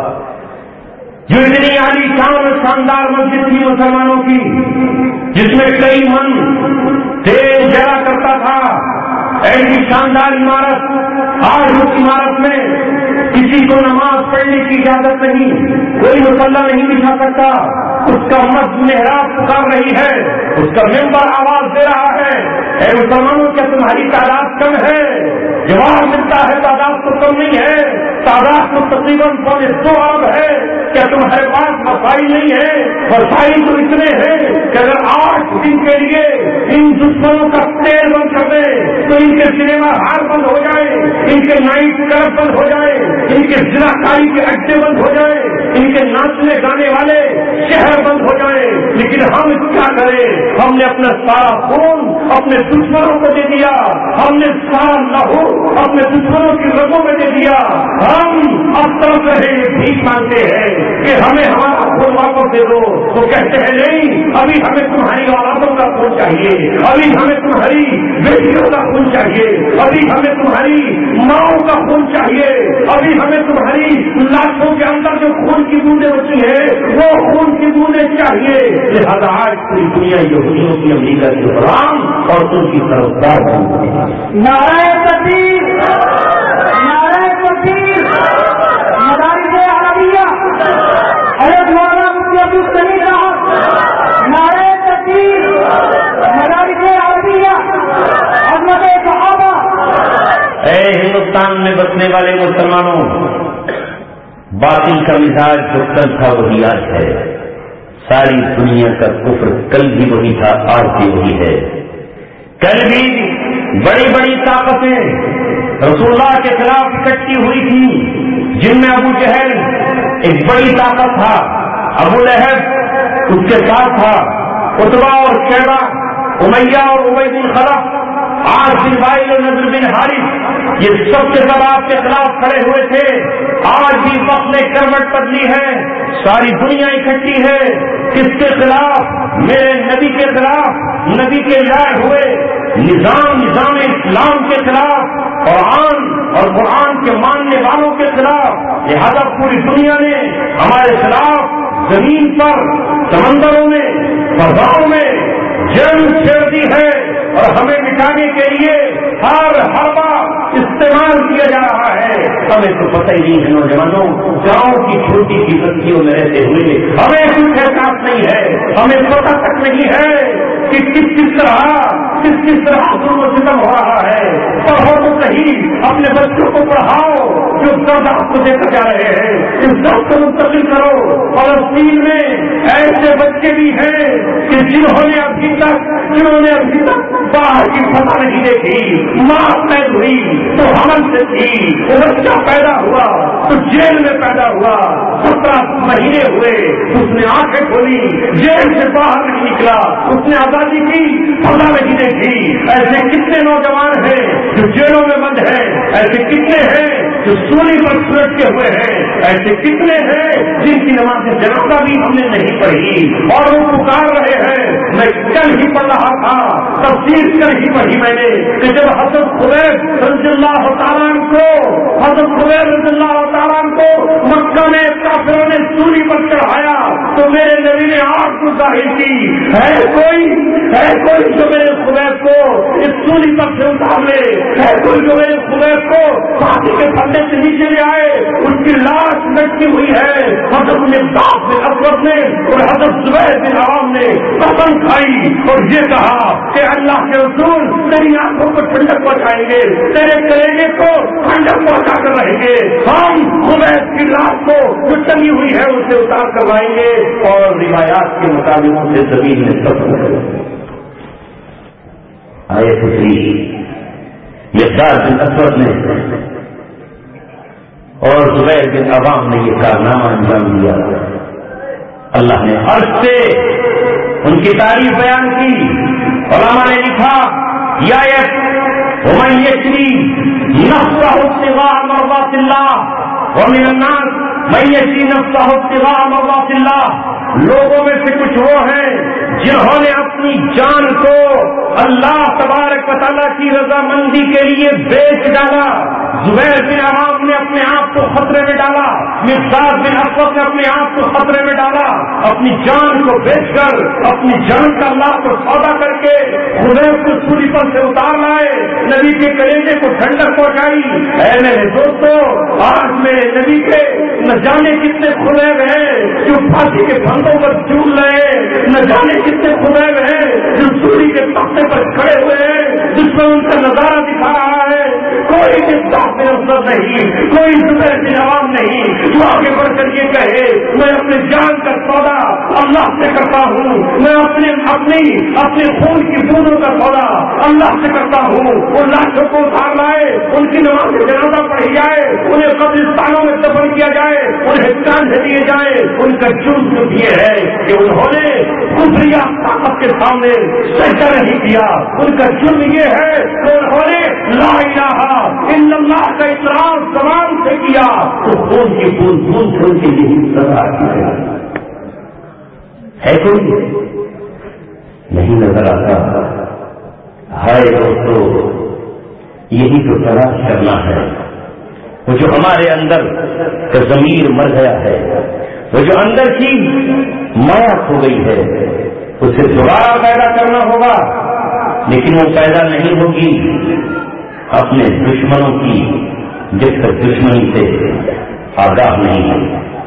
جو اتنی عالی شان اور شاندار مسجد تھی مسلمانوں کی، جس میں کئی من تیل جلا کرتا تھا، ایسی شاندار عمارت، آج اس عمارت میں کسی کو نماز پڑھنے کی اجازت نہیں، کوئی مصلی نہیں بچھا سکتا، اس کا مرد محراب پکار رہی ہے، اس کا ممبر آواز دے رہا ہے، اے مسلمانوں کیا تمہاری تعداد کم ہے؟ جواب ملتا ہے تعداد تو کم نہیں ہے، تعداد تو تقریباً 2.25 ارب ہے۔ کیا تمہارے پاس وسائل نہیں ہے؟ وسائل تو اتنے ہیں کہ اگر 8 دن کے لیے ان دشمنوں کا تیل بند کر دے تو ان کے سنیما ہال بند ہو جائے، ان کے نائٹ کلب بند ہو جائے، ان کے زناکاری کے اڈے بند ہو جائے، ان کے ناچنے گانے والے شہر بند ہو جائے، لیکن ہم کیا کریں؟ ہم نے اپنا سارا خون اپنے دشمنوں کو دے دیا، ہم نے سارا لہو اپنے دشمنوں کی رگوں میں دے دیا۔ ہم اب طرف رہے بھیک مانگتے ہیں کہ ہمیں ہمارا خون واپس دے دو، تو کہتے ہیں نہیں، ابھی ہمیں تمہاری اولادوں کا خون چاہیے، ابھی ہمیں تمہاری بیٹیوں کا خون چاہیے، ابھی ہمیں تمہاری ماؤں کا خون چاہیے، ابھی ہمیں تمہاری لاکھوں کے اندر جو خون کی بوندیں بچی ہیں وہ خون کی بوندیں چاہیے۔ لہذا آج پوری دنیا یہودیوں کی، امریکہ کے غلام اور ان کی طرفدار بن گئی۔ نعرہ تکبیر، نعرہ تکبیر، مدارس عربیہ، حضرت مولانا مفتی عبدالسمیع صاحب، نعرہ تکبیر، مدارس عربیہ، عظمت صحابہ۔ اے ہندوستان میں بسنے والے مسلمانوں، باطل کا مزاج جو کل تھا وہی آج ہے، ساری دنیا کا کفر کل بھی وہی تھا، آج بھی وہی ہے۔ کل بھی بڑی بڑی طاقتیں رسول اللہ کے خلاف اکٹھی ہوئی تھی، جن میں ابو جہل ایک بڑی طاقت تھا، ابو لہب اس کے ساتھ تھا، عتبہ اور شیبہ، امیہ اور ابی بن خلف، عاص بن وائل اور نضر بن حارث، یہ سب کے سب آپ کے خلاف کھڑے ہوئے تھے۔ آج بھی وقت نے کروٹ بدلی ہے، ساری دنیا اکٹھی ہے، کس کے خلاف؟ میرے نبی کے خلاف، نبی کے لائے ہوئے نظام اسلام کے خلاف، قرآن اور قرآن کے ماننے والوں کے خلاف۔ لہذا پوری دنیا نے ہمارے خلاف زمین پر، سمندروں میں، فضاؤں میں جنگ چھیڑ دی ہے، اور ہمیں مٹانے کے لیے ہر حربہ استعمال کیا جا رہا ہے۔ ہمیں تو پتہ ہی نہیں ہے نوجوانوں، گاؤں کی چھوٹی سی بستیوں میں رہتے ہوئے ہمیں کچھ احساس نہیں ہے، ہمیں پتہ تک نہیں ہے کہ کس طرح ظلم و ستم ہو رہا ہے۔ پڑھو تو صحیح، اپنے بچوں کو پڑھاؤ جو درد آپ کو دے کر جا رہے ہیں، اس درد کو منتقل کرو۔ فلسطین میں ایسے بچے بھی ہیں کہ جنہوں نے ابھی تک باہر کی فتح نہیں دیکھی، ماں پیدا ہوئی تو حمل سے تھی، بچہ پیدا ہوا تو جیل میں پیدا ہوا، 17 مہینے ہوئے اس نے آنکھیں کھولی، جیل سے باہر نہیں نکلا، اس نے آزادی کی فتح نہیں دیکھی۔ ایسے کتنے نوجوان ہیں جو جیلوں میں بند ہیں، ایسے کتنے ہیں جو سولی پر سلٹتے ہوئے ہیں، ایسے کتنے ہیں جن کی نماز جنازہ بھی ہم نے نہیں پڑھی اور وہ پکار رہے ہیں۔ میں کل ہی پڑھ رہا تھا، تفسیر کل ہی پڑھی میں نے کہ جب حضرت خبیب رضی اللہ تعالیٰ کو مکہ میں کافروں نے سولی پر چڑھایا تو میرے نبی نے آگ کو ظاہر کی، ہے کوئی جو میرے خبیب کو اس سولی پر سے اتار لے. کوئی جو ہے خبیب کو پھانسی کے پھندے سے نیچے لے آئے, اس کی لاش لٹکی ہوئی ہے. حضرت مقداد بن اسود نے اور حضرت زبیر بن عوام نے قسم کھائی اور یہ کہا کہ اللہ کے رسول تیری آنکھوں کو ٹھنڈک پہنچائیں گے, تیرے کلیجے کو ٹھنڈک پہنچا کر رہیں گے. ہم خبیب کی لاش کو جو ٹنگی ہوئی ہے اسے اتار کر لائیں گے اور روایات کے مطابق اسے زمین میں دفن کریں گے. آئے خوشی مقداد بن اسود نے اور زبیر بن عوام نے یہ کارنامہ انجام دیا. اللہ نے عرش سے ان کی تعریف بیان کی. علماء نے لکھا یہ آیت ومن یشری نفسہ ابتغاء مرضات اللہ ومن الناس من یشری نفسہ ابتغاء مرضات اللہ. لوگوں میں سے کچھ وہ ہیں جنہوں نے اپنی جان کو اللہ تبارک و تعالیٰ کی رضامندی کے لیے بیچ ڈالا. زبیر بن عوام نے اپنے آپ کو خطرے میں ڈالا, مقداد بن اسود نے اپنے آپ کو خطرے میں ڈالا. اپنی جان کو بیچ کر اپنی جان کا اللہ کو سودا کر کے خبیب کو سولی پر سے اتار لائے, نبی کے کلیجے کو ٹھنڈک پہنچائی. اے میرے دوستو, آج میرے نبی کے نہ جانے کتنے خبیب ہیں جو پھانسی کے پھندوں پر جھول رہے, نہ جانے کتنے خبیب ہیں جو سولی کے تختے پر کھڑے ہوئے ہیں, دشمن ان کا نظارہ دکھا رہا ہے. کوئی مقداد بن اسود نہیں, کوئی زبیر بن عوام نہیں جو آگے بڑھ کر یہ کہے میں اپنے جان کا سودا اللہ سے کرتا ہوں, میں اپنے خون کی بوندوں کا سودا اللہ سے کرتا ہوں. وہ لاشوں کو اتار لائے, ان کی نماز جنازہ پڑھی جائے, انہیں قبرستانوں میں دفن کیا جائے, انہیں کاندھے دیے جائے. ان کا جرم جو یہ ہے کہ انہوں نے کفریہ طاقت کے سامنے سجدہ نہیں کیا. ان کا جرم یہ ہے کہ انہوں نے لا الہ الا اللہ کا اقرار زبان سے کیا تو خون کی بوند بوند سے ان کے لیے سزا کی ہے. کوئی نہیں نظر آتا. ہائے دوستو, یہی تو تلاش کرنا ہے. وہ جو ہمارے اندر کا ضمیر مر گیا ہے, وہ جو اندر کی مایا کھو گئی ہے, اسے دوبارہ پیدا کرنا ہوگا. لیکن وہ پیدا نہیں ہوگی اپنے دشمنوں کی جب تک دشمنی سے آگاہ نہیں ہے.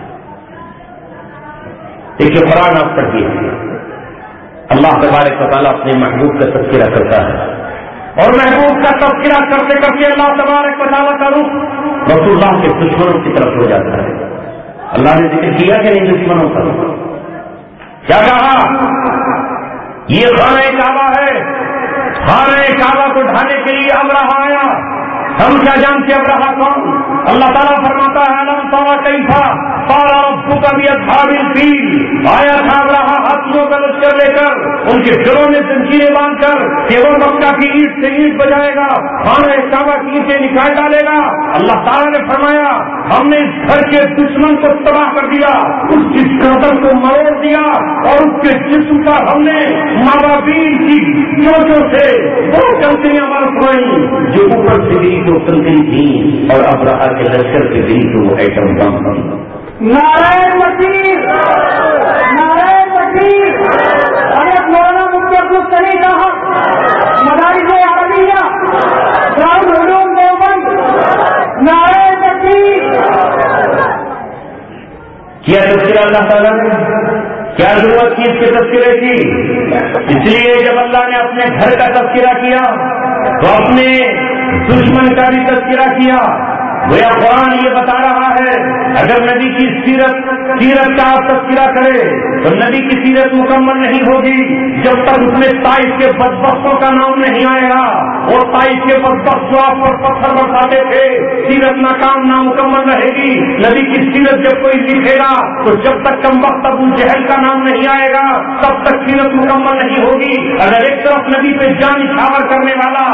دیکھیے قرآن آپ پڑھیے, اللہ تبارک و تعالیٰ اپنے محبوب کا تذکرہ کرتا ہے اور محبوب کا تذکرہ کرتے کرتے اللہ تبارک و تعالیٰ کا رخ رسول اللہ کے دشمنوں کی طرف ہو جاتا ہے. اللہ نے ذکر کیا کہ نہیں دشمنوں کا, کیا کہا یہ خانہ کعبہ ہے, خانہ کعبہ کو ڈھانے کے لیے ابرہا آیا. ہم کیا جانتے ابرہا کون؟ اللہ تعالیٰ فرماتا ہے الم تر کیف فعل ربک باصحاب الفیل. آیا تھا ابرہا ہاتھیوں کا لشکر لے کر, ان کے دلوں میں زنجیریں باندھ کر کہ وہ مکہ کی اینٹ سے اینٹ بجائے گا, خانہ کعبہ کی اینٹیں نکال ڈالے گا. اللہ تعالیٰ نے فرمایا ہم نے اس گھر کے دشمن کو تباہ کر دیا, اس کی گردن کو مروڑ دیا اور اس کے جسم پر ہم نے مابابین کی چوٹوں سے وہ کنکریاں برسائیں جو اوپر سے گری تو کنکری تھی اور ابرہا کے لشکر کے گری تو وہ ایٹم بم تھی. نعرہ تکبیر, نعرہ تکبیر. حضرت مولانا مفتی عبدالغنی صاحب, مدارس عربیہ, دارالعلوم دیوبند, نعرہ تکبیر. کیا تذکرہ اللہ تعالیٰ نے, کیا ضرورت تھی اس کے تذکرے کی؟ اس لیے جب اللہ نے اپنے گھر کا تذکرہ کیا تو اپنے دشمن کا بھی تذکرہ کیا. گویا قرآن یہ بتا رہا ہے اگر نبی کی سیرت کا آپ تذکرہ کرے تو نبی کی سیرت مکمل نہیں ہوگی جب تک اس میں طائف کے بدبختوں کا نام نہیں آئے گا. وہ طائف کے بدبخت جو آپ پر پتھر برساتے تھے, سیرت ناکام نامکمل رہے گی. نبی کی سیرت جب کوئی لکھے گا تو جب تک کمبخت ابو جہل کا نام نہیں آئے گا تب تک سیرت مکمل نہیں ہوگی. اگر ایک طرف نبی پہ جان نچھاور کرنے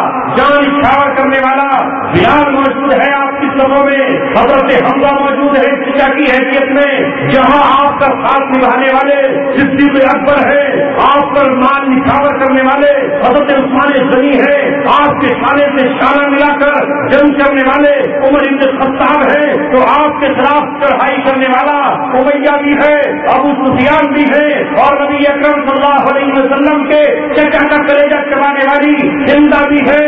والا بلال موجود ہے آپ کی سبوں میں, حضرت حمزہ موجود ہے چچا کی حیثیت میں, جہاں آپ کا ساتھ نبھانے والے صدیق اکبر ہے, آپ پر مال نچھاور کرنے والے حضرت عثمان غنی ہے, آپ کے شانے سے شانہ ملا کر جنگ کرنے والے عمر بن الخطاب ہے, تو آپ کے خلاف چڑھائی کرنے والا امیہ بھی ہے, ابو سفیان بھی ہے, اور نبی اکرم صلی اللہ علیہ وسلم کے چچا کا کلیجہ چبانے والی ہندا بھی ہے,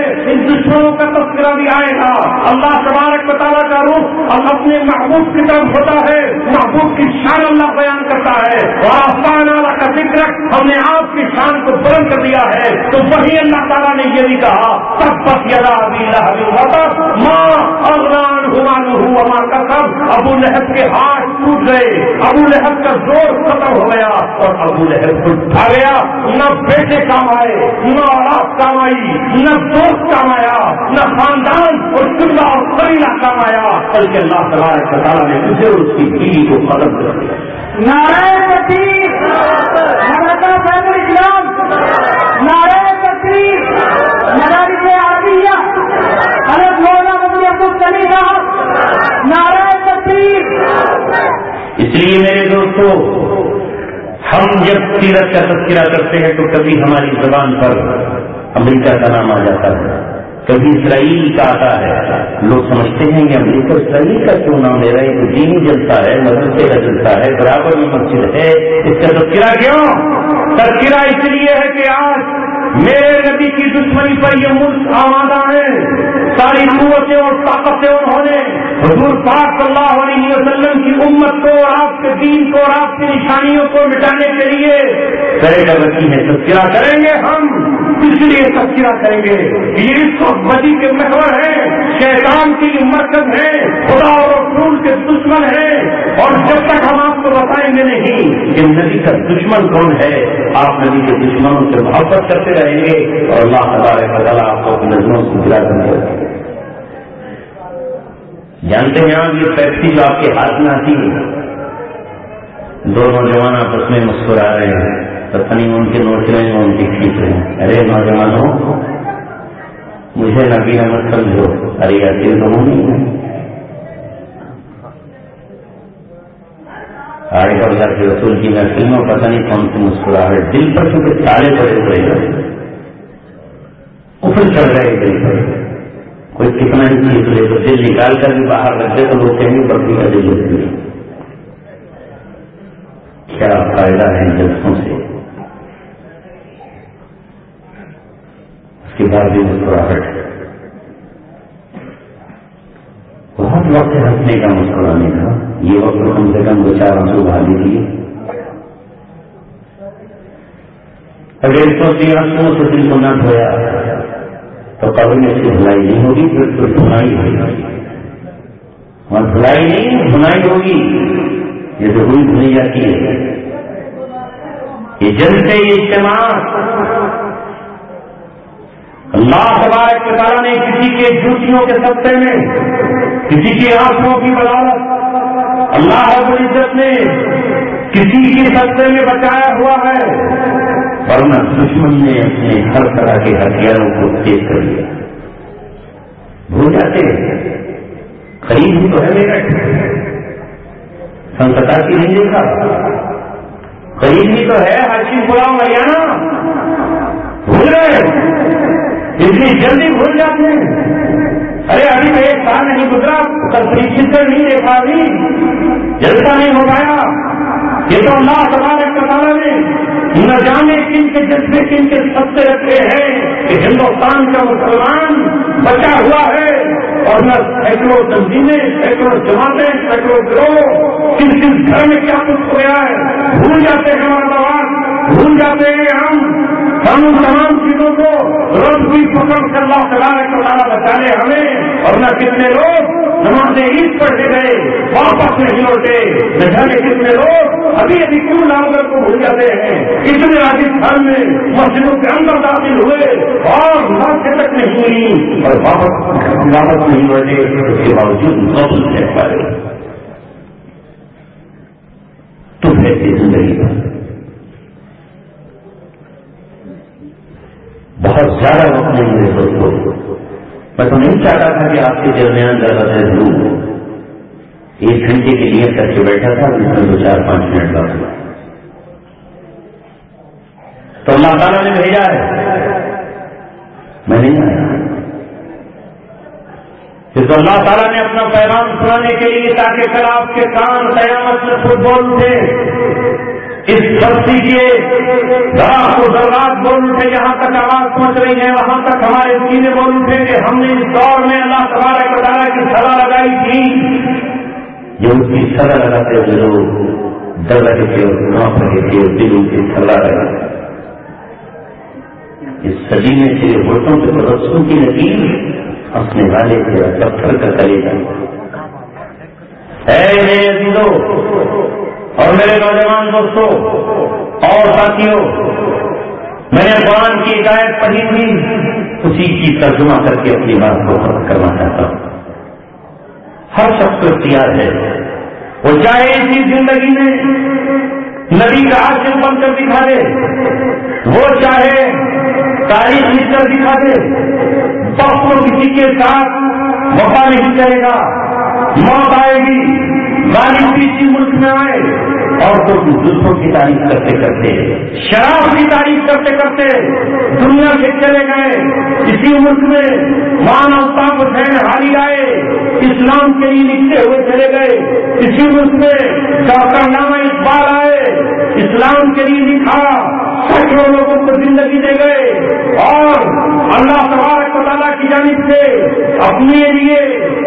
دشمنوں کا تذکرہ بھی آئے گا. اللہ تبارک و تعالیٰ کا روح اب اپنے محبوب کی طرف ہوتا ہے, محبوب کی شان اللہ بیان کرتا ہے. اور آسمان اللہ کا ذکر, ہم نے آپ کی شان کو بلند کر دیا ہے. تو وہی اللہ تعالیٰ نے یہ بھی کہا, تبت یدا ابی لہب وتب ما اغنی عنہ مالہ وما کسب. ابو لہب کے ہاتھ ٹوٹ گئے, ابو لہب کا زور ختم ہو گیا اور ابو لہب کو ڈھا گیا. نہ بیٹے کام آئے, نہ اولاد کام آئی, نہ دوست کام آیا, نہ خاندان اور قبلہ اور قبیلہ کام آیا, بلکہ اللہ تبارک و تعالیٰ نے اسے اور اس کی بیوی کو ختم کر دیا. نعرہ تکبیر, مدرسہ فیض الاسلام, نعرہ تکبیر, مدارس عربیہ, حضرت مولانا مفتی عبدالسمیع صاحب, نعرہ تکبیر. اس لیے میرے دوستو, ہم جب سیرت کا تذکرہ کرتے ہیں تو کبھی ہماری زبان پر امریکہ کا نام آ جاتا ہے, کبھی اسرائیل کا آتا ہے. لوگ سمجھتے ہیں کہ امریکہ اسرائیل کا کیوں نام لے رہا ہے, کہ دینی جلسہ ہے, مدرسے کا جلسہ ہے, برابر میں مسجد ہے, اس کا تذکرہ کیوں؟ تذکرہ اس لیے ہے کہ آج میرے نبی کی دشمنی پر یہ ملک آمادہ ہے. ساری قوتیں اور طاقتیں انہوں نے حضور پاک صلی اللہ علیہ وسلم کی امت کو اور آپ کے دین کو اور آپ کی نشانیوں کو مٹانے کے لیے کرے گا رکھی ہے. تذکرہ کریں گے ہم, اس لیے تذکرہ کریں گے. یہ اس وقت بدی کے محور ہیں, شیطان کی مرکز ہے, خدا اور رسول کے دشمن ہیں. اور جب تک ہم آپ کو بتائیں گے نہیں کہ نبی کا دشمن کون ہے, آپ نبی کے دشمنوں سے محبت کرتے رہیں گے اور اللہ تبارک و تعالیٰ آپ کو اپنی نظروں سے گرا کر دے. جانتے ہیں آپ, یہ پیپسی جو آپ کے ہاتھ میں آتی ہے, دو نوجوان آپس میں مسکرا رہے ہیں, پتہ نہیں ان کے نوٹ رہے ہیں, ان کی کھینچ رہے ہیں. ارے نوجوانوں, مجھے نبی مت سمجھو, ارے ایسے تو نہیں ہے. آئے کا اللہ کے رسول کی محفل میں پتہ نہیں کون سے مسکرا رہے, دل پر کیونکہ تالے پڑے ہوئے ہیں, افل چڑھ رہے دل پر. کوئی کتنا ہی چیز لے تو دل نکال کر بھی باہر رکھ دے تو لوگ کہیں گے بکری کا دل ہوتی ہے. کیا فائدہ ہے جلسوں سے؟ اس کے بعد بھی مسکراہٹ, بہت وقت ہے ہنسنے کا, مسکرانے کا. یہ وقت کم سے کم 2-4 آنسو بہا لیجیے. اگر اس وقت آنسو سے دل کو نہ دھویا تو کبھی میں اس کی دھلائی نہیں ہوگی, پھر تو دھنائی ہوگی. اور دھلائی نہیں, دھنائی ہوگی. یہ تو ہوئی دھنی جاتی ہے. یہ جلسے, یہ اجتماع اللہ تبارک و تعالیٰ نے کسی کے جوتیوں کے سبتے میں, کسی کی آنکھوں کی بدولت اللہ رب العزت نے کسی کے سبتے میں بچایا ہوا ہے, ورنہ دشمن نے اپنے ہر طرح کے ہتھیاروں کو تیز کر دیا. بھول جاتے قریب ہی تو ہے میرٹھ, سن 87 نہیں دیکھا, قریب ہی تو ہے ہاشم پورا ہریانہ. بھول گئے, اتنی جلدی بھول جاتے ہیں. ارے ابھی تو 1 سال نہیں گزرا, تصویر نہیں دیکھا, ابھی جلسہ نہیں ہو پایا. یہ تو اللہ تبارک و تعالیٰ نے نہ جانے کن کے جذبے کن کے سبتے رکھے ہیں کہ ہندوستان کا مسلمان بچا ہوا ہے, اور نہ سینکڑوں تنظیمیں, سینکڑوں جماعتیں, سینکڑوں گروہ, کس کس گھر میں کیا کچھ ہو گیا ہے. بھول جاتے ہیں ہمارا بات, بھول جاتے ہیں ہم تمام چیزوں کو روز بھی پکڑ کر اللہ تبارک و تعالیٰ بچانے ہمیں. اور نہ کتنے لوگ نماز عید پڑھ کے گئے واپس نہیں لوٹے, نہ جانے کتنے لوگ ابھی کیوں نامگر کو بھول جاتے ہیں. اتنے راجستھان میں مسجدوں کے اندر داخل ہوئے اور نماز تک نہیں ہوئی اور واپس نہیں لوٹے, اس کے باوجود غسل کہہ پائے. تو ایسی زندگی پر بہت زیادہ وقت نہیں میرے دوستوں. میں تو نہیں چاہتا تھا کہ آپ کے درمیان زیادہ سے ضرور ہو. 1 گھنٹے کی نیت کر کے بیٹھا تھا, جس میں 4-5 منٹ بعد ہوا تو اللہ تعالیٰ نے بھیجا ہے, میں نہیں آیا. پھر تو اللہ تعالیٰ نے اپنا پیغام سنانے کے لیے, تاکہ کل آپ کے کان قیامت میں خود بول تھے اس بستی کے ذرات و ذرات بول اٹھے، جہاں تک آواز پہنچ رہی ہے وہاں تک ہمارے سینے بول اٹھے کہ ہم نے اس دور میں اللہ تبارک و تعالیٰ کی سزا لگائی تھی، جو اس کی سزا لگاتے ہوئے لوگ ڈر رہے تھے اور کانپ رہے تھے اور دل ان سے تھلا رہے تھے۔ اس سجینے سے ہوٹوں کے تبسم کی نتیج ہنسنے والے تھے، پتھر کا کلیجہ۔ اے میرے عزیزوں اور میرے نوجوان دوستوں اور ساتھیوں، میں نے قرآن کی ایک آیت پڑھی تھی، اسی کی ترجمہ کر کے اپنی بات کو ختم کرنا چاہتا ہوں۔ ہر شخص کو اختیار ہے، وہ چاہے اسی زندگی میں نبی کا عاشق بن کر دکھا دے، وہ چاہے تاریخ لکھ کر دکھا دے، وقت کو کسی کے ساتھ وفا نہیں کرے گا، موت آئے گی، غالب کسی ملک میں آئے اور تو دوسروں کی تعریف کرتے کرتے، شراب کی تعریف کرتے کرتے دنیا سے چلے گئے، اسی ملک میں مولانا الطاف حسین حالی آئے، اسلام کے لیے لکھتے ہوئے چلے گئے، اسی ملک میں ڈاکٹر علامہ اقبال آئے، اسلام کے لیے لکھا، سینکڑوں لوگوں کو زندگی دے گئے اور اللہ تبارک و تعالیٰ کی جانب سے اپنے لیے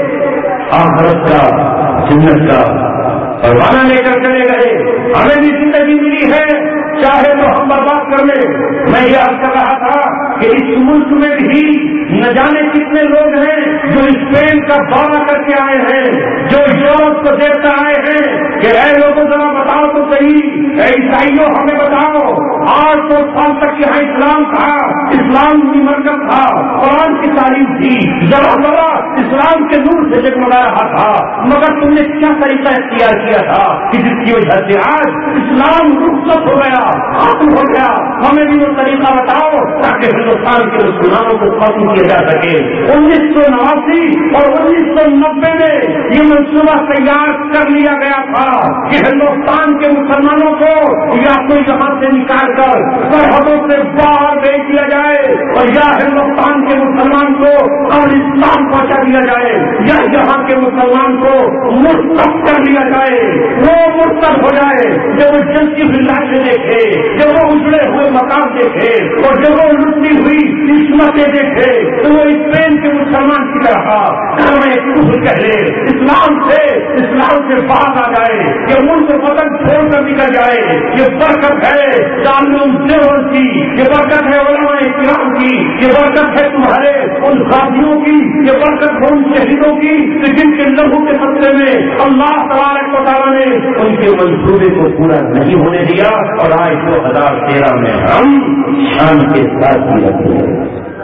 آخرت کا، جنت کا پروانہ لے کر چلے گئے۔ ہمیں بھی زندگی ملی ہے، چاہے تو ہم برباد کر لیں۔ میں یہ عرض کر رہا تھا کہ اس ملک میں بھی نہ جانے کتنے لوگ ہیں جو اسپین کا دورہ کر کے آئے ہیں، جو یورپ کو دیکھتے آئے ہیں کہ اے لوگوں ذرا بتاؤ تو صحیح، اے عیسائیوں ہمیں بتاؤ، 800 سال تک یہاں اسلام تھا، اسلام کی مرکز تھا، قرآن کی تعلیم تھی، ذرا ذرا اسلام کے نور سے جگمگا رہا تھا، مگر تم نے کیا طریقہ اختیار کیا تھا کہ جس کی وجہ سے آج اسلام رخصت ہو گیا، ختم ہو گیا؟ ہمیں بھی وہ طریقہ بتاؤ تاکہ ہندوستان کے مسلمانوں کو ختم کیا جا سکے۔ 1989 اور 1990 میں یہ منصوبہ تیار کر لیا گیا تھا کہ ہندوستان کے مسلمانوں کو یا تو یہاں سے نکال کر سرحدوں سے باہر بھیج دیا جائے اور یا ہندوستان کے مسلمان کو افغانستان پہنچا دیا جائے یا یہاں کے مسلمان کو مرتب کر لیا جائے، وہ مرتب ہو جائے جب وہ جنسی بلاشیں دیکھے، جب وہ اجڑے ہوئے مکان دیکھے اور جب وہ لٹی ہوئی عصمتیں دیکھے تو وہ اسپین کے مسلمان کی طرح کفر کہہ لے، اسلام سے باہر آ جائے، یہ ملک وطن چھوڑ کر نکل جائے۔ یہ برکت ہے تعلیم دیوبند کی، یہ برکت ہے علماء کرام کی، یہ برکت ہے تمہارے ان غازیوں کی، یہ برکت ہے ان شہیدوں کی جن کے لہو کے بدلے میں اللہ تبارک و تعالیٰ نے ان کے منصوبے کو پورا نہیں ہونے دیا اور آج 2013 میں ہم شان کے ساتھ بھی رکھتے ہیں،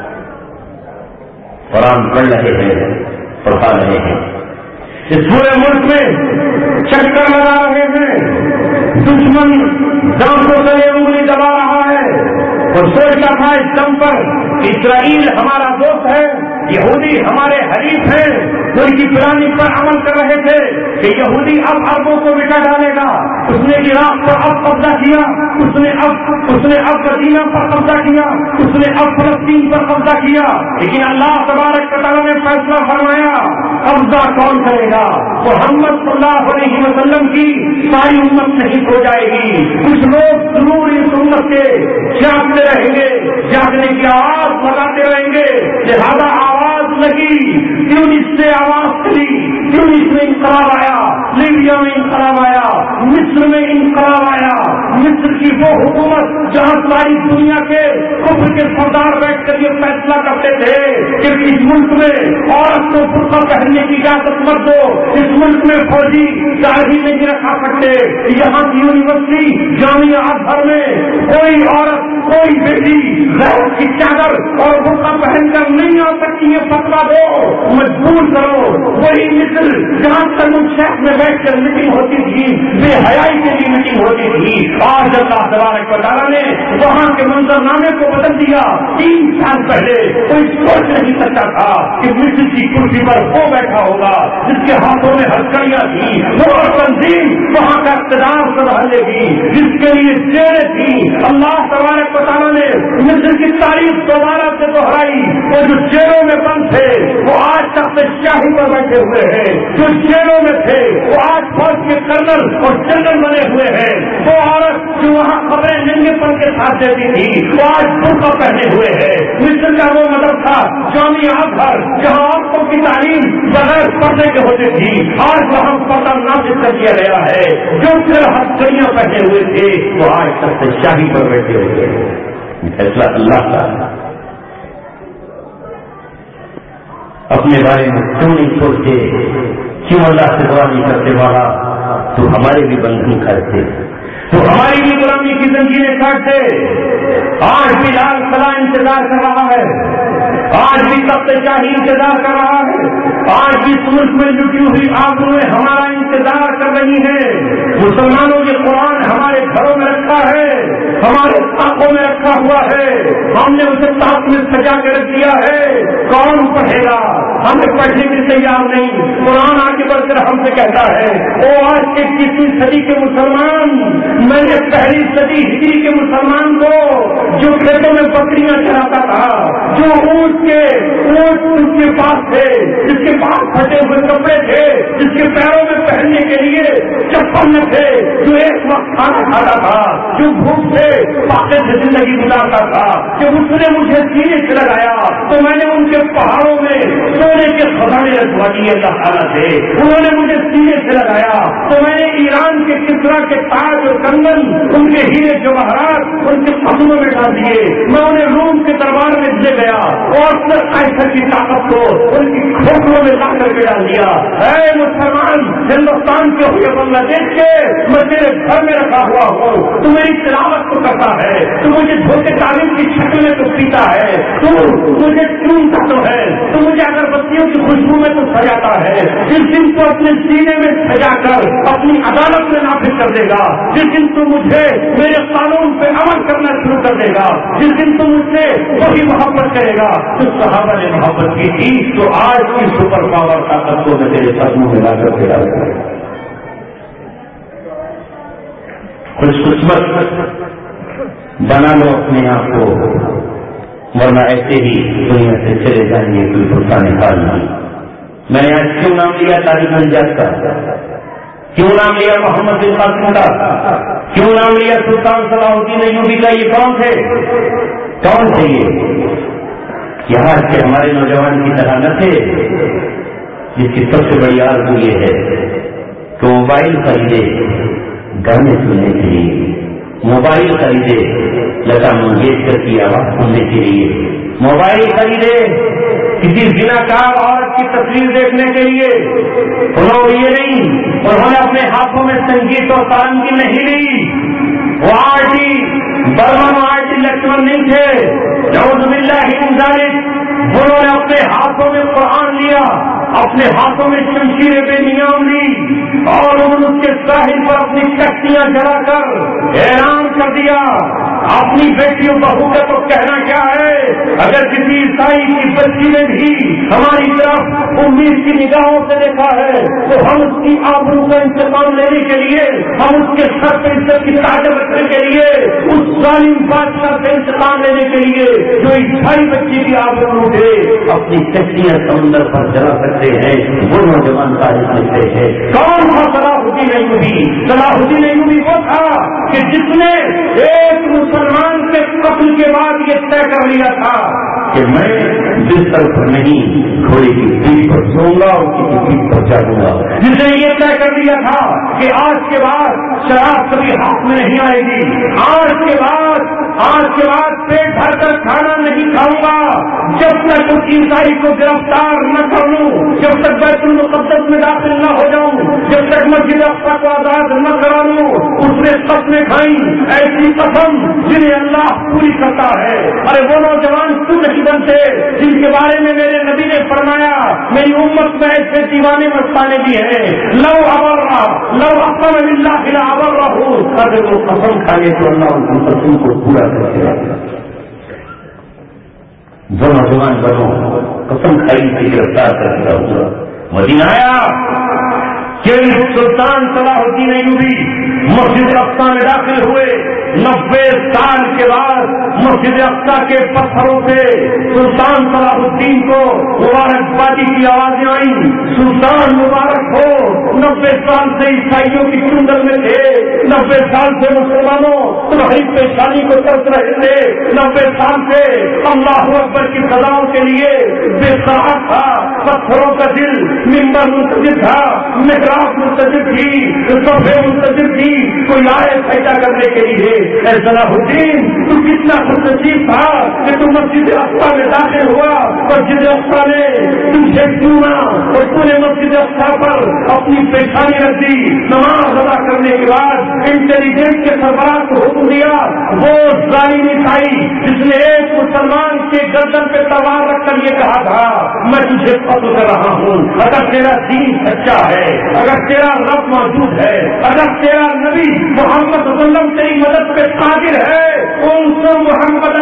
قرآن پڑھ رہے ہیں، پڑھا رہے ہیں، اس پورے ملک میں چکر لگا رہے ہیں، دشمن دانتوں سے انگلی دبا رہا ہے اور سوچتا تھا اس دم پر اسرائیل ہمارا دوست ہے، یہودی ہمارے حریف ہیں، ان کی پلاننگ پر عمل کر رہے تھے کہ یہودی اب عربوں کو مٹا ڈالے گا، اس نے عراق پر اب قبضہ کیا، اس نے اب مدینہ پر قبضہ کیا، اس نے اب فلسطین پر قبضہ کیا، لیکن اللہ تبارک و تعالیٰ نے فیصلہ فرمایا قبضہ کون کرے گا؟ محمد صلی اللہ علیہ وسلم کی ساری امت شہید ہو جائے گی، کچھ لوگ ضرور اس امت کے جاگتے رہیں گے، جاگنے کی آواز لگاتے رہیں گے، لہذا آواز لگی، ٹیونس سے آواز چلی، ٹیونس میں انقلاب آیا، لیبیا میں انقلاب آیا، مصر میں انقلاب آیا، مصر کی وہ حکومت جہاں ساری دنیا کے کفر کے سردار بیٹھ کر یہ فیصلہ کرتے تھے کہ اس ملک میں عورت کو برقع پہننے کی اجازت مت دو، اس ملک میں فوجی داڑھی نہیں رکھا سکتے، یہاں کی یونیورسٹی جامعہ ازہر میں کوئی عورت کوئی بیٹی غیر کی چادر اور برقع پہن کر نہیں آ سکتی، یہ فتوا دو، مجبور کرو۔ وہی مصر جہاں تلمود شیخ میں بیٹھ کر میٹنگ ہوتی تھی، بے حیائی کے لیے میٹنگ ہوتی تھی، آج اللہ تبارک و تعالیٰ نے وہاں کے منظرنامے کو بدل دیا۔ 3 سال پہلے کوئی سوچ نہیں سکتا تھا کہ مصر کی کرسی پر وہ بیٹھا ہوگا جس کے ہاتھوں میں ہتھکڑیاں تھی، وہ تنظیم وہاں کا اقتدار سنبھالے گی جس کے لیے جیلیں تھی۔ اللہ تبارک و تعالیٰ نے مصر کی تاریخ دوبارہ سے دہرائی، وہ جو جیلوں میں بند تھے وہ آج تک تخت شاہی پر بیٹھے ہوئے ہیں، جو جیلوں میں تھے وہ آج فوج کے کرنل اور جنرل بنے ہوئے ہیں، وہ عورت جو وہاں خبریں ننگے پن کے ساتھ دیتی تھی وہ آج برقع پہنے ہوئے ہے۔ مصر کا وہ مدرسہ جامعہ ازہر جہاں عورتوں کی تعلیم بغیر پردے کے ہوتی تھی، آج وہاں پردہ نافذ کر دیا گیا ہے۔ جو پھر ہتھکڑیاں پہنے ہوئے تھے وہ آج تخت شاہی پر بیٹھے ہوئے ہیں۔ فیصلہ اللہ کا، اپنے بارے میں کیوں نہیں سوچتے؟ کیوں اللہ سے دعا نہیں کرتے والا تو ہمارے بھی بندھن کھاتے، تو ہماری بھی غلامی کی زنجیریں کاٹتے۔ آج بھی لال قلعہ انتظار کر رہا ہے، آج بھی تخت شاہی انتظار کر رہا ہے، آج بھی ملک میں لٹی ہوئی آبروئیں ہمارا انتظار کر رہی ہیں۔ مسلمانوں یہ قرآن ہمارے گھروں میں رکھا ہے، ہمارے ساقوں میں رکھا ہوا ہے، ہم نے اسے تاک میں سجا کے رکھ دیا ہے۔ کون پڑھے گا؟ ہمیں پڑھنے کے تیار نہیں۔ قرآن آگے بڑھ کر ہم سے کہتا ہے او آج کے 21ویں صدی کے مسلمان، میں نے پہلی صدی ہجری کے مسلمان کو جو کھیتوں میں بکریاں چراتا تھا، جو اونٹ اس کے پاس تھے، جس کے پاس پھٹے ہوئے کپڑے تھے، جس کے پیروں میں پہننے کے لیے چپل نہ تھے، جو ایک وقت کھانا کھاتا تھا، جو بھوک سے پاکے سے زندگی گزارتا تھا، جب اس نے مجھے سینے سے لگایا تو میں نے ان کے پہاڑوں میں سونے کے خزانے رکھوا دیے اللہ تعالیٰ سے۔ انہوں نے مجھے سینے سے لگایا تو میں نے ایران کے کسرا کے تاج اور کنگن، ان کے ہیرے جواہرات ان کے قدموں میں ڈال دیے۔ میں انہیں روم کے دربار میں لے گیا اور قیصر کی طاقت کو ان کی کھوپڑوں میں لا کر کے ڈال دیا۔ اے مسلمان، ہندوستان کے ہوئے بنگلہ دیش کے میں تیرے گھر میں رکھا ہوا ہوں، تو میری تلاوت کو کرتا ہے، تو مجھے دھوکے تعلیم کی شکل میں تو پیتا ہے، تو مجھے چونتا تو ہے، تو مجھے اگربتیوں کی خوشبو میں تو سجاتا ہے۔ جس دن تو اپنے سینے میں سجا کر اپنی عدالت میں نافذ کر دے گا، جس دن تو مجھے میرے قانون پہ عمل کرنا شروع کر دے گا، جس دن تو مجھ سے وہی محبت کرے گا تو صحابہ نے محبت کی تھی، تو آج کی سپر پاور طاقت کو میں تیرے قدموں میں لا کر کے ڈال دوں۔ خوش قسمت بنا لو اپنے آپ کو، ورنہ ایسے ہی دنیا سے چلے جائیں گے، کوئی فرقہ نکال نہیں۔ میں نے آج کیوں نام لیا طارق منجاد کا، کیوں نام لیا محمد بن قاسم کا، کیوں نام لیا سلطان صلاح الدین ایوبی کا؟ یہ کون تھے؟ کون تھے یہ آج کے ہمارے نوجوان کی طرح نہ تھے، جس کی سب سے بڑی آرزو یہ ہے کہ موبائل خریدے گانے سننے کے لیے، موبائل خریدے لتا منگیشکر کی آواز سننے کے لیے، موبائل خریدے کسی زناکار عورت کی تصویر دیکھنے کے لیے۔ انہوں یہ نہیں، انہوں نے اپنے ہاتھوں میں سنگیت اور تارنگی کی نہیں لی۔ وہ برمن لکشمن نہیں تھے، نعوذ باللہ من ذالک۔ انہوں نے اپنے ہاتھوں میں قرآن لیا، اپنے ہاتھوں میں شمشیر بے نیام لی، اور انہوں نے اس کے ساحل پر اپنی کشتیاں جلا کر اعلان کر دیا اپنی بیٹیوں بہو کا تو کہنا کیا ہے؟ اگر کسی عیسائی کی بچی نے بھی ہماری طرف امید کی نگاہوں سے دیکھا ہے تو ہم اس کی آبرو کا انتقام لینے کے لیے، ہم اس کے سر پہ عزت کی تاج رکھنے کے لیے، اس ظالم بادشاہ سے انتقام لینے کے لیے جو عیسائی بچی کی آبرو اٹھے اپنی کشتیاں سمندر پر جلا سکتے ہیں، وہ نوجوان تاریخ لکھتے ہیں۔ کون تھا صلاح الدین ایوبی؟ صلاح الدین ایوبی وہ تھا کہ جس نے ایک مسلمان کے قتل کے بعد یہ طے کر لیا تھا کہ میں بستر پر نہیں گھوڑے کی پیٹھ پر سوؤں گا اور کسی پیٹھ پر چڑھوں گا، جس نے یہ طے کر لیا تھا کہ آج کے بعد شراب کبھی ہاتھ میں نہیں آئے گی، آج کے بعد پیٹ بھر کر کھانا نہیں کھاؤں گا جب تک اس عیسائی کو گرفتار نہ کر لوں، جب تک بیت المقدس میں داخل نہ ہو جاؤں، جب تک مسجد اقصی کو آزاد نہ کرا لوں۔ اس نے قسمیں کھائیں، ایسی قسم جنہیں اللہ پوری کرتا ہے۔ ارے وہ نوجوان کیوں نہیں بنتے جن کے بارے میں میرے نبی نے فرمایا میری امت میں ایسے دیوانے مستانے بھی ہیں، لو اقسم باللہ لا ابرہ، اگر وہ قسم کھائے تو اللہ ان کی قسم کو پورا کرے گا۔ جو نوجوان بنو قسم کھائی سے گرفتار کر دیا ہوا مدینہ آیا کہ سلطان صلاح الدین ایوبی مسجد اقصی میں داخل ہوئے، 90 سال کے بعد مسجد اقصی کے پتھروں سے سلطان صلاح الدین کو مبارکبادی کی آوازیں آئیں، سلطان مبارک ہو۔ 90 سال سے عیسائیوں کی چنگل میں تھے، 90 سال سے مسلمانوں تمہاری پریشانی کو ترس رہے تھے، 90 سال سے اللہ اکبر کی سزاؤں کے لیے بے قرار تھا، پتھروں کا دل، ممبر منتظر تھا، محراب منتظر تھی، صفحے منتظر تھی، کوئی آئے پیدا کرنے کے لیے۔ اے صلاح الدین، تو کتنا خوش نصیب تھا کہ تم مسجد اقصی میں داخل ہوا، مسجد اقصی نے تم سے چنا اور تم نے مسجد اقصی پر اپنی پیشانی رکھ دی۔ نماز ادا کرنے کے بعد انٹیلیجنس کے سربراہ کو حکم دیا، وہ ظالم عیسائی جس نے ایک مسلمان کے گردن پہ تلوار رکھ کر یہ کہا تھا میں تجھے قتل کر رہا ہوں، اگر تیرا دین سچا ہے، اگر تیرا رب موجود ہے، اگر تیرا نبی محمد صلی اللہ علیہ وسلم تیری مدد پہ قادر ہے، انصر محمد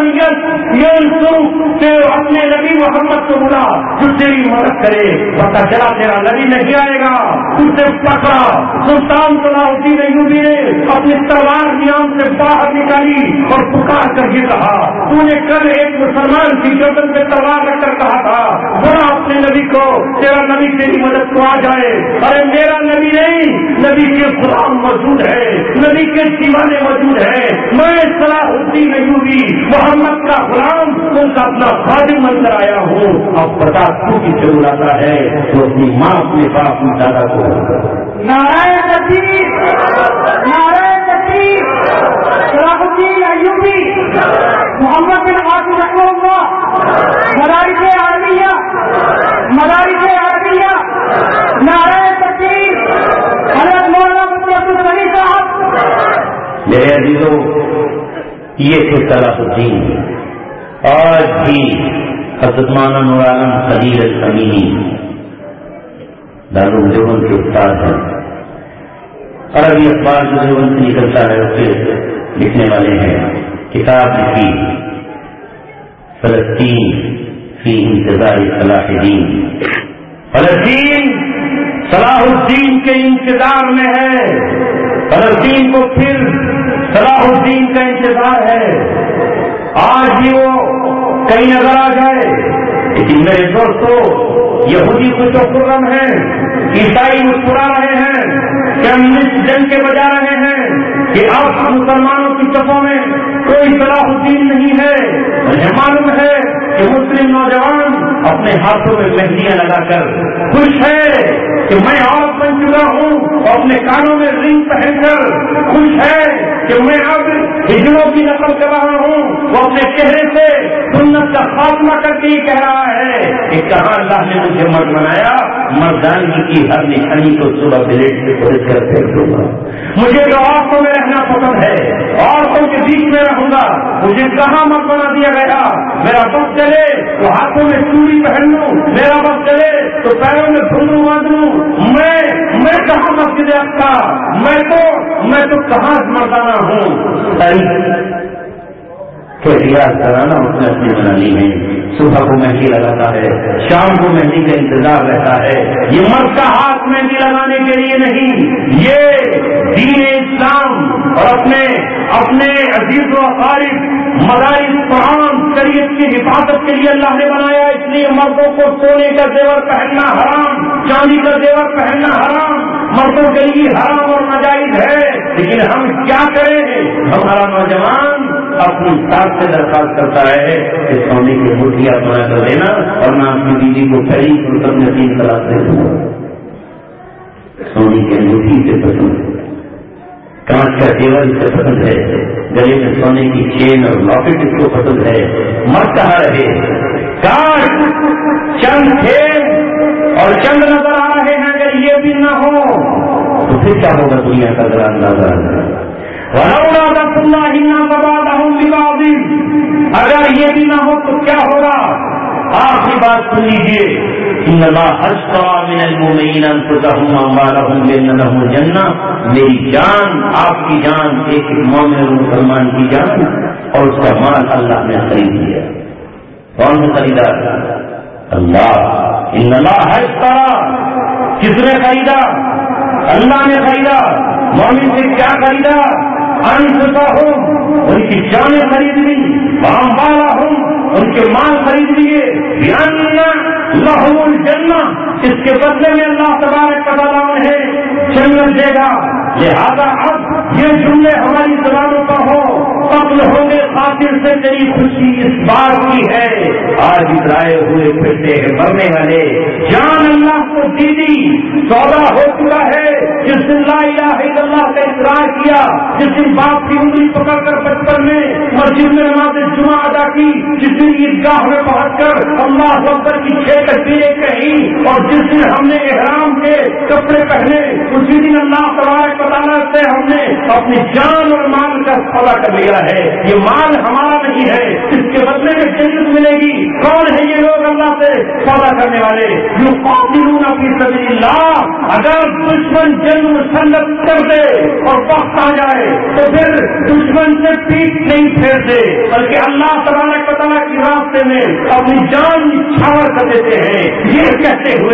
اپنے نبی محمد کو بلا جو تیری مدد کرے۔ پتا چلا تیرا نبی نہیں آئے گا، اسے پکڑا۔ سلطان صلاح الدین ایوبی نے اپنی تلوار نیام سے باہر نکالی اور پکار کر یہ کہا تو نے کل ایک مسلمان کی گردن پہ تلوار رکھ کر کہا تھا بولا اپنے نبی کو تیرا نبی تیری مدد کو آ جائے۔ ارے میرا نبی نہیں، نبی کے غلام موجود ہے، نبی کے دیوانے موجود ہے، میں صلاح الدین ایوبی محمد کا غلام ان کا اپنا خادم بن کر آیا ہوں۔ اب بتا تو کسے بلاتا ہے تو اپنی ماں اپنے باپ اپنی دادا کو۔ نعرہ تکبیر، نعرہ تکبیر، صلاح الدین ایوبی محمد بن قاسم رحمہ اللہ، مدارس عربیہ، مدارس عربیہ، نعرہ تکبیر، حضرت مولانا مفتی عبدالغنی صاحب۔ میرے عزیزوں، یہ تھے صلاح الدین۔ آج بھی حضرت مولانا نور عالم خلیل الامینی دارالعلوم کے استاد ہیں، عربی اخبار جو دیوبند سے نکلتا ہے اس کے لکھنے والے ہیں۔ کتاب لکھی فلسطین فی انتظار صلاح الدین، فلسطین صلاح الدین کے انتظار میں ہے، فلسطین کو پھر صلاح الدین کا انتظار ہے۔ آج بھی وہ کہیں نظر آ جائے، لیکن میرے دوستوں یہودی خوش و خرم ہیں، عیسائی مسکرا رہے ہیں کہ ہم اس جنگ کے بجا رہے ہیں کہ اب مسلمانوں کی صفوں میں کوئی صلاح الدین نہیں ہے۔ مجھے معلوم ہے کہ مسلم نوجوان اپنے ہاتھوں میں مہندیاں لگا کر خوش ہے کہ میں عورت بن چکا ہوں، اور اپنے کانوں میں رنگ پہن کر خوش ہے کہ میں اب ہجروں کی نقل کر رہا ہوں۔ وہ اپنے چہرے سے سنت کا خاتمہ کر کے یہ کہہ رہا ہے کہ کہاں اللہ نے مجھے مرد بنایا، مردانگی کی ہر نشانی کو صبح بلیٹ سے پھر کر پھینک دوں گا۔ مجھے جو عورتوں میں رہنا پسند ہے، عورتوں کے بیچ میں رہوں گا۔ مجھے کہاں مرد بنا دیا گیا؟ میرا بس چلے تو ہاتھوں میں چوڑی پہن لوں، میرا بس چلے تو پیروں میں گھنگرو باندھ لوں۔ میں کہاں مسجد اقصی، میں تو کہاں مردانہ ہوں۔ کیفیات کرانا اس نے اپنی بنا لی ہے۔ صبح کو مہندی لگاتا ہے، شام کو مہندی کا انتظار رہتا ہے۔ یہ مرد کا ہاتھ مہندی لگانے کے لیے نہیں، یہ دین اسلام اور اپنے عزیز و اقارب مدارس قرآن شریعت کی حفاظت کے لیے اللہ نے بنایا۔ اس لیے مردوں کو سونے کا زیور پہننا حرام، چاندی کا زیور پہننا حرام، مردوں کے لیے حرام اور ناجائز ہے۔ لیکن ہم کیا کریں؟ ہمارا نوجوان اپنی ساتھ سے درخواست کرتا ہے کہ سونے کی مٹھیاں بنا کر دینا اور میں اپنی بیوی کو پہلی فرصت میں 3 طلاق دے دوں گا۔ سونے کی انگوٹھی سے پسند ہے، کانچ کا زیور اس سے پسند ہے، گلے میں سونے کی چین اور لاکٹ اس کو پسند ہے۔ مر کہاں رہے؟ کاش چند تھے اور چند نظر آ رہے ہیں، اگر یہ بھی نہ ہو تو پھر کیا ہوگا دنیا کا ذرا اندازہ ہے۔ اگر یہ بھی نہ ہو تو کیا ہوگا؟ آخری بات سن لیجیے، ان اللہ اشتری من المؤمنین انفسهم واموالهم بان لهم الجنہ۔ میری جان، آپ کی جان، ایک مومن اور مسلمان کی جان اور اس کا مال اللہ نے خرید لیا۔ کون نے خریدا؟ اللہ۔ ان اللہ اشتری، کس نے خریدا؟ اللہ نے خریدا۔ مومن سے کیا خریدا؟ انفسہم ان کی جانیں خرید لی، واموالہم ان کے مال خرید لیے، بِأَنَّ لَهُمُ الْجَنَّةُ اس کے بدلے میں اللہ تبارک و تعالیٰ انہیں جنت دے گا۔ لہذا اب یہ جملے ہماری زبانوں پر ہو، قتل ہوں گے قاتل سے تیری خوشی اس بار کی ہے، آج اترائے ہوئے پھرتے ہیں مرنے والے، جان اللہ کو دی دی، سودا ہو چکا ہے۔ جس دن لا الہ الا اللہ کا اقرار کیا، جس دن باپ کی انگلی پکڑ کر بچپن میں مسجد میں نماز جمعہ ادا کی، جس دن عیدگاہ میں پہنچ کر اللہ اکبر کی 6 تکبیریں کہیں، اور جس دن ہم نے احرام کے کپڑے پہنے، اسی دن اللہ تبارک و تعالیٰ سے ہم نے اپنی جان اور مال کا سودا کر لیا ہے۔ یہ مال ہمارا نہیں ہے، اس کے بدلے میں جنت ملے گی۔ کون ہے یہ لوگ اللہ سے سودا کرنے والے؟ یقاتلون فی سبیل اللہ، اگر دشمن جنگ مسلط کر دے اور وقت آ جائے تو پھر دشمن سے پیٹ نہیں پھیرتے، بلکہ اللہ تبارک و تعالیٰ کی راستے میں اپنی جان نچھاور کر دیتے ہیں۔ یہ کہتے ہوئے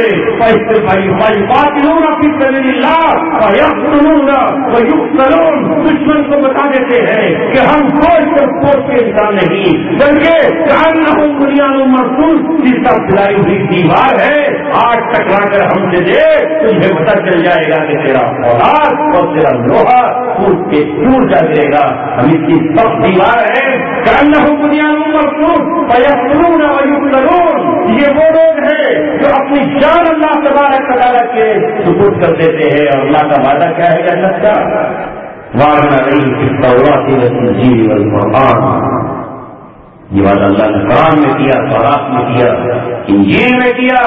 یقاتلون فی سبیل اللہ ویقتلون ویقتلون، دشمن کو بتا دیتے ہیں کہ ہم فوج پر فوج کے انسان نہیں، بلکہ کأنہم بنیان مرصوص، جس کا پھیلائی ہوئی دیوار ہے، آج ٹکرا کر ہم سے دے تجھے پتہ چل جائے گا کہ تیرا اولاد اور تیرا لوہا ٹوٹ کے ٹوٹ جائے گا۔ ہم اس کی سخت دیوار ہے، کأنہم بنیان مرصوص ویقتلون ویقتلون، یہ وہ لوگ ہیں جو اپنی جان اللہ تبارک و تعالیٰ کے سپرد کر دیتے ہیں، اور اللہ کا وعدہ کیا ہے جنت کا؟ وعدنا علیہم فی التوراۃ والانجیل والقرآن، یہ وعدہ اللہ نے قرآن میں کیا، تورات میں کیا، انجیل میں کیا۔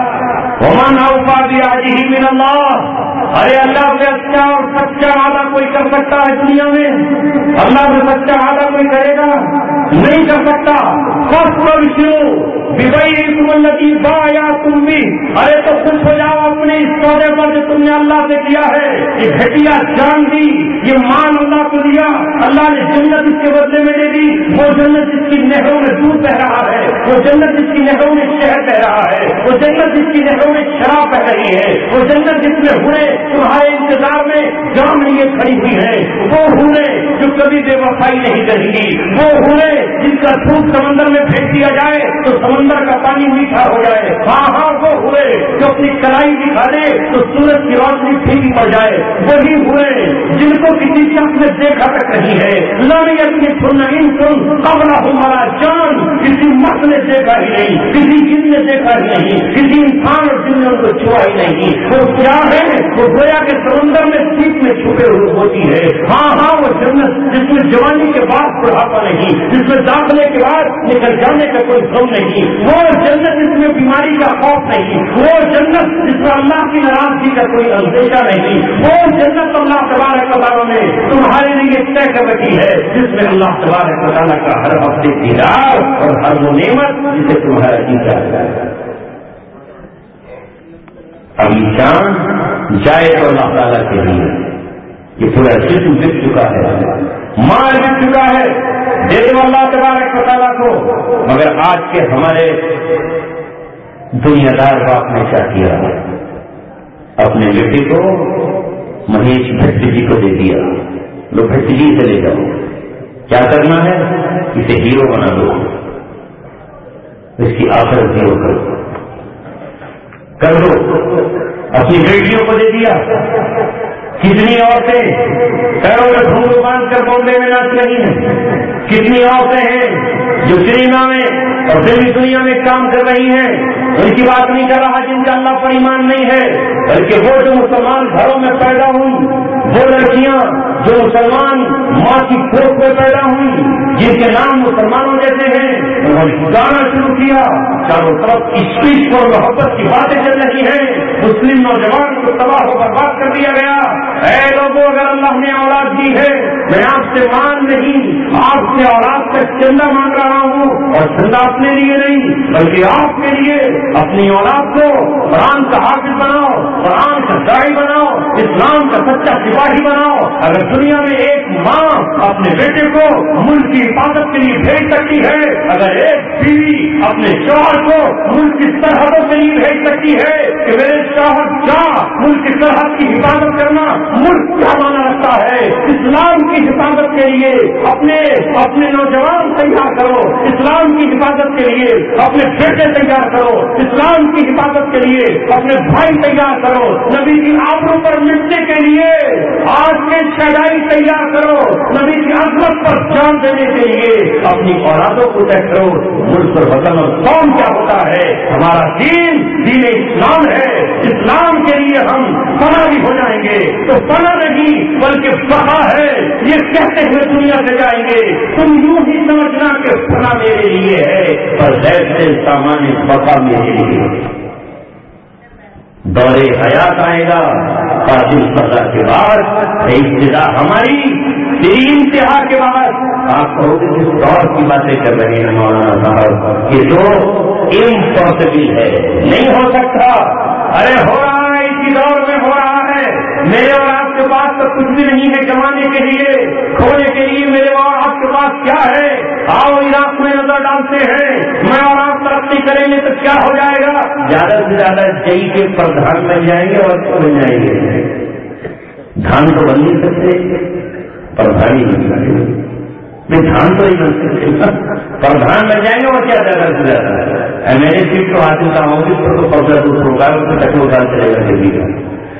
ومن اوفی بعہدہ من اللہ، ارے اللہ سے اچھا اور سچا وعدہ کوئی کر سکتا ہے دنیا میں؟ اللہ سے سچا وعدہ کوئی کرے گا؟ نہیں کر سکتا۔ فاستبشروا ببیعکم الذی بایعتم بہ، ارے تو خوش ہو جاؤ اپنے اس سودے پر جو تم نے اللہ سے کیا ہے۔ یہ گھٹیا جان دی، یہ مان اللہ کو دیا، اللہ نے جنت اس کے بدلے میں دے دی، وہ جنت جس کی نہروں میں دودھ بہ رہا ہے، وہ جنت جس کی نہروں میں شہد بہ رہا ہے، وہ جنت جس کی نہروں میں شراب بہ رہی ہے، وہ جنت جس میں ہورے تمہارے انتظار میں جام لیے کھڑی ہوئی ہے، وہ ہورے جو کبھی بے وفائی نہیں کریں گی، وہ ہورے جن کا دودھ سمندر میں پھینک دیا جائے تو سمندر کا پانی میٹھا ہو جائے، ہاں ہاں وہ ہورے جو اپنی کلائی دکھا دے تو سورج کی روشنی پھیکی پڑ جائے، وہی ہورے جن کو کسی شخص نے دیکھا تک نہیں ہے، لم یکن انس قبلہم ولا جان، کسی مرد نے دیکھا ہی نہیں، کسی جن نے دیکھا ہی نہیں، کسی انسان اور جن نے ان کو چھوا ہی نہیں۔ وہ کیا ہے؟ وہ گویا کے سمندر میں سیپ میں چھپے ہوئے ہوتی ہے، ہاں ہاں وہ جنت جس میں جوانی کے بعد بڑھاپا نہیں، جس میں داخلے کے بعد نکل جانے کا کوئی غم نہیں، وہ جنت جس میں بیماری کا خوف نہیں، وہ جنت جس میں اللہ کی ناراضگی کا کوئی اندیشہ نہیں، وہ جنت اللہ تبارک و تعالیٰ نے تمہارے لیے طے کر رکھی ہے، جس میں اللہ تبارک و تعالیٰ کا ہر ہفتے دیدار اور ہر وہ نعمت جسے تمہارا جی چاہتا ہے۔ اب یہ جان جائے تو اللہ تعالیٰ کے لیے، یہ پورا جسم بک چکا ہے، مال بک چکا ہے، دے دو اللہ تبارک و تعالیٰ کو۔ مگر آج کے ہمارے دنیا دار باپ نے کیا کیا؟ اپنے بیٹے کو مہیش بھٹ جی کو دے دیا، لو بھٹ جی سے لے جاؤ، کیا کرنا ہے؟ اسے ہیرو بنا دو، اس کی آخرت ہیرو کر دو۔ اپنی بیٹیوں کو دے دیا، کتنی عورتیں پیروں میں گھنگرو باندھ کر بامبے میں ناچ رہی ہیں، کتنی عورتیں ہیں جو سنیما میں اور دلی دنیا میں کام کر رہی ہیں۔ ان کی بات نہیں کر رہا جن کا اللہ پر ایمان نہیں ہے، بلکہ وہ جو مسلمان گھروں میں پیدا ہوئی، وہ لڑکیاں جو مسلمان ماں کی کوکھ میں پیدا ہوئی، جن کے نام مسلمانوں جیسے ہیں، انہوں نے گانا شروع کیا، چاروں طرف عشق اور محبت کی باتیں چل رہی ہیں، مسلم نوجوان کو تباہ و برباد کر دیا گیا۔ اے لوگوں، اگر اللہ نے اولاد دی ہے، میں آپ سے مان نہیں، آپ سے اولاد کا چندہ مانگ رہا ہوں، اور چندہ اپنے لیے نہیں بلکہ آپ کے لیے۔ اپنی اولاد کو قرآن کا حافظ بناؤ، قرآن کا داعی بناؤ، اسلام کا سچا سپاہی بناؤ۔ اگر دنیا میں ایک ماں اپنے بیٹے کو ملک کی حفاظت کے لیے بھیج سکتی ہے، اگر ایک بیوی اپنے شوہر کو ملک کی سرحدوں کے لیے بھیج سکتی ہے کہ میرے شوہر جا ملک کی سرحد کی حفاظت کرنا، ملک کیا مانا رکھتا ہے؟ اس اسلام کی حفاظت کے لیے اپنے نوجوان تیار کرو، اسلام کی حفاظت کے لیے اپنے بیٹے تیار کرو، اسلام کی حفاظت کے لیے اپنے بھائی تیار کرو، نبی کی آبرو پر مٹنے کے لیے آج کے شہدائی تیار کرو، نبی کی عظمت پر جان دینے کے لیے اپنی اولادوں کو طے کرو۔ ملک اور وطن اور قوم کیا ہوتا ہے؟ ہمارا دین اسلام ہے، اسلام کے لیے ہم فنا بھی ہو جائیں گے تو فنا نہیں بلکہ بقا ہے، یہ کہتے ہوئے دنیا سے جائیں گے۔ تم یوں ہی سمجھنا کہ فنا میرے لیے ہے پر غیر سے سامان بقا میرے لیے۔ دور حیات آئے گا قاتل فضا کے بعد، ابتدا ہماری انتہا کے بعد۔ آپ کہو گے کس دور کی باتیں کر رہے ہیں مولانا صاحب، یہ تو امپاسبل ہے، نہیں ہو سکتا۔ ارے ہو رہا ہے، اسی دور میں ہو رہا ہے۔ میرے اور آپ کے پاس تو کچھ بھی نہیں ہے کمانے کے لیے، کھونے کے لیے میرے اور آپ کے پاس کیا ہے؟ آؤ عراق میں نظر ڈالتے ہیں، میں اور آپ ترقی کریں گے تو کیا ہو جائے گا؟ زیادہ سے زیادہ جئی کے پردھان بن جائیں گے اور کیا بن جائیں گے؟ دھان تو بن نہیں سکتے، پردھان ہی بن جائیں گے۔ دھان تو ہی بن سکتے، پردھان بن جائیں گے اور کیا زیادہ سے زیادہ میرے سیٹ کو حاصل نہ ہوگی تو پودہ دوسروں کا اس سے ٹکو ڈال چلے گا دلی کا۔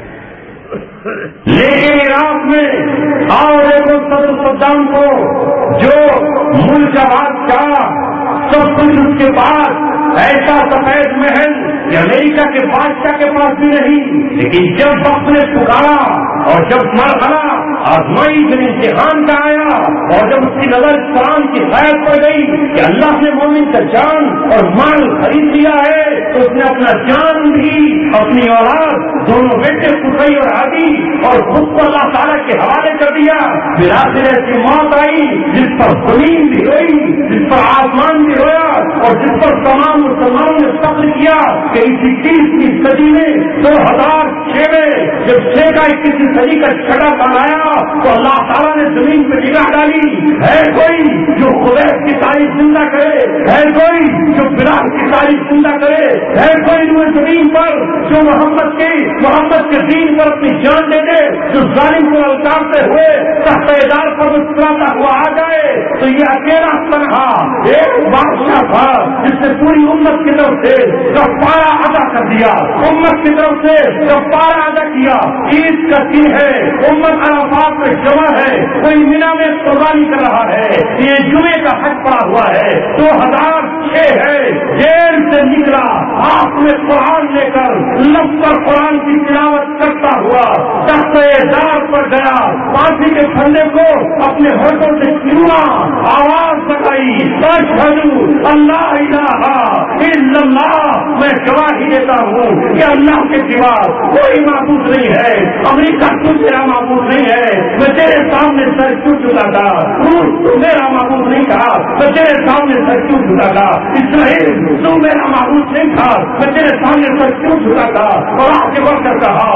لیکن عراق میں آؤ دیکھو صدر صدام کو، جو ملک آباد کا سب کچھ اس کے پاس، ایسا سفید محل کہ امریکہ کے بادشاہ کے پاس بھی نہیں، لیکن جب وقت نے پکارا اور جب مرحلہ آزمائی جب امتحان کا آیا اور جب اس کی نظر قرآن کی خیر پڑ گئی کہ اللہ نے مومن کا جان اور مال خرید لیا ہے، تو اس نے اپنا جان بھی، اپنی اولاد، دونوں بیٹے قصی اور عادی اور خود کو اللہ تعالیٰ کے حوالے کر دیا۔ بلاخر ایسی موت آئی جس پر زمین بھی روئی، جس پر آسمان بھی رویا اور جس پر تمام مسلمانوں نے فخر کیا کہ اسی 20ویں صدی میں 2006 میں جب 6 کا 21ویں صدی کا چھٹا سال آیا تو اللہ تعالیٰ نے زمین پہ نگاہ ڈالی۔ ہے کوئی جو خبیب کی تاریخ زندہ کرے؟ ہے کوئی جو بلال کی تاریخ زندہ کرے؟ ہے کوئی روئے زمین پر جو محمد کے دین پر اپنی جان دے دے، جو ظالم کو للکارتے ہوئے تحتیدار پر مسکراتا ہوا آ جائے؟ تو یہ اکیلا تنہا ایک بادشاہ تھا جس نے پوری امت کی طرف سے کفارہ ادا کر دیا، امت کی طرف سے کفارہ ادا کیا۔ عید کا دن ہے، امت عرفات میں جمع ہے، کوئی مینا میں قربانی کر رہا ہے، یہ جمعے کا حج پڑا ہوا ہے، 2006 ہے، جیل سے نکلا ہاتھ میں قرآن لے کر لب پر قرآن کی تلاوت کرتا ہوا تحتیدار پر گیا، پھانسی کے پھندے کو اپنے ہوٹوں سے چوما، آواز لگائی، اشہدو اللہ الہ الا اللہ، میں گواہی دیتا ہوں کہ اللہ کے سوا کوئی معبود نہیں ہے، امریکہ تو میرا معبود نہیں ہے، میں تیرے سامنے سر کیوں جھکا تھا، روس تو میرا معبود نہیں تھا، میں تیرے سامنے سر کیوں جھکا تھا، اسرائیل تو میرا معبود نہیں تھا، میں تیرے سامنے سر کیوں جھکا تھا۔ اور آپ کے وقت کہا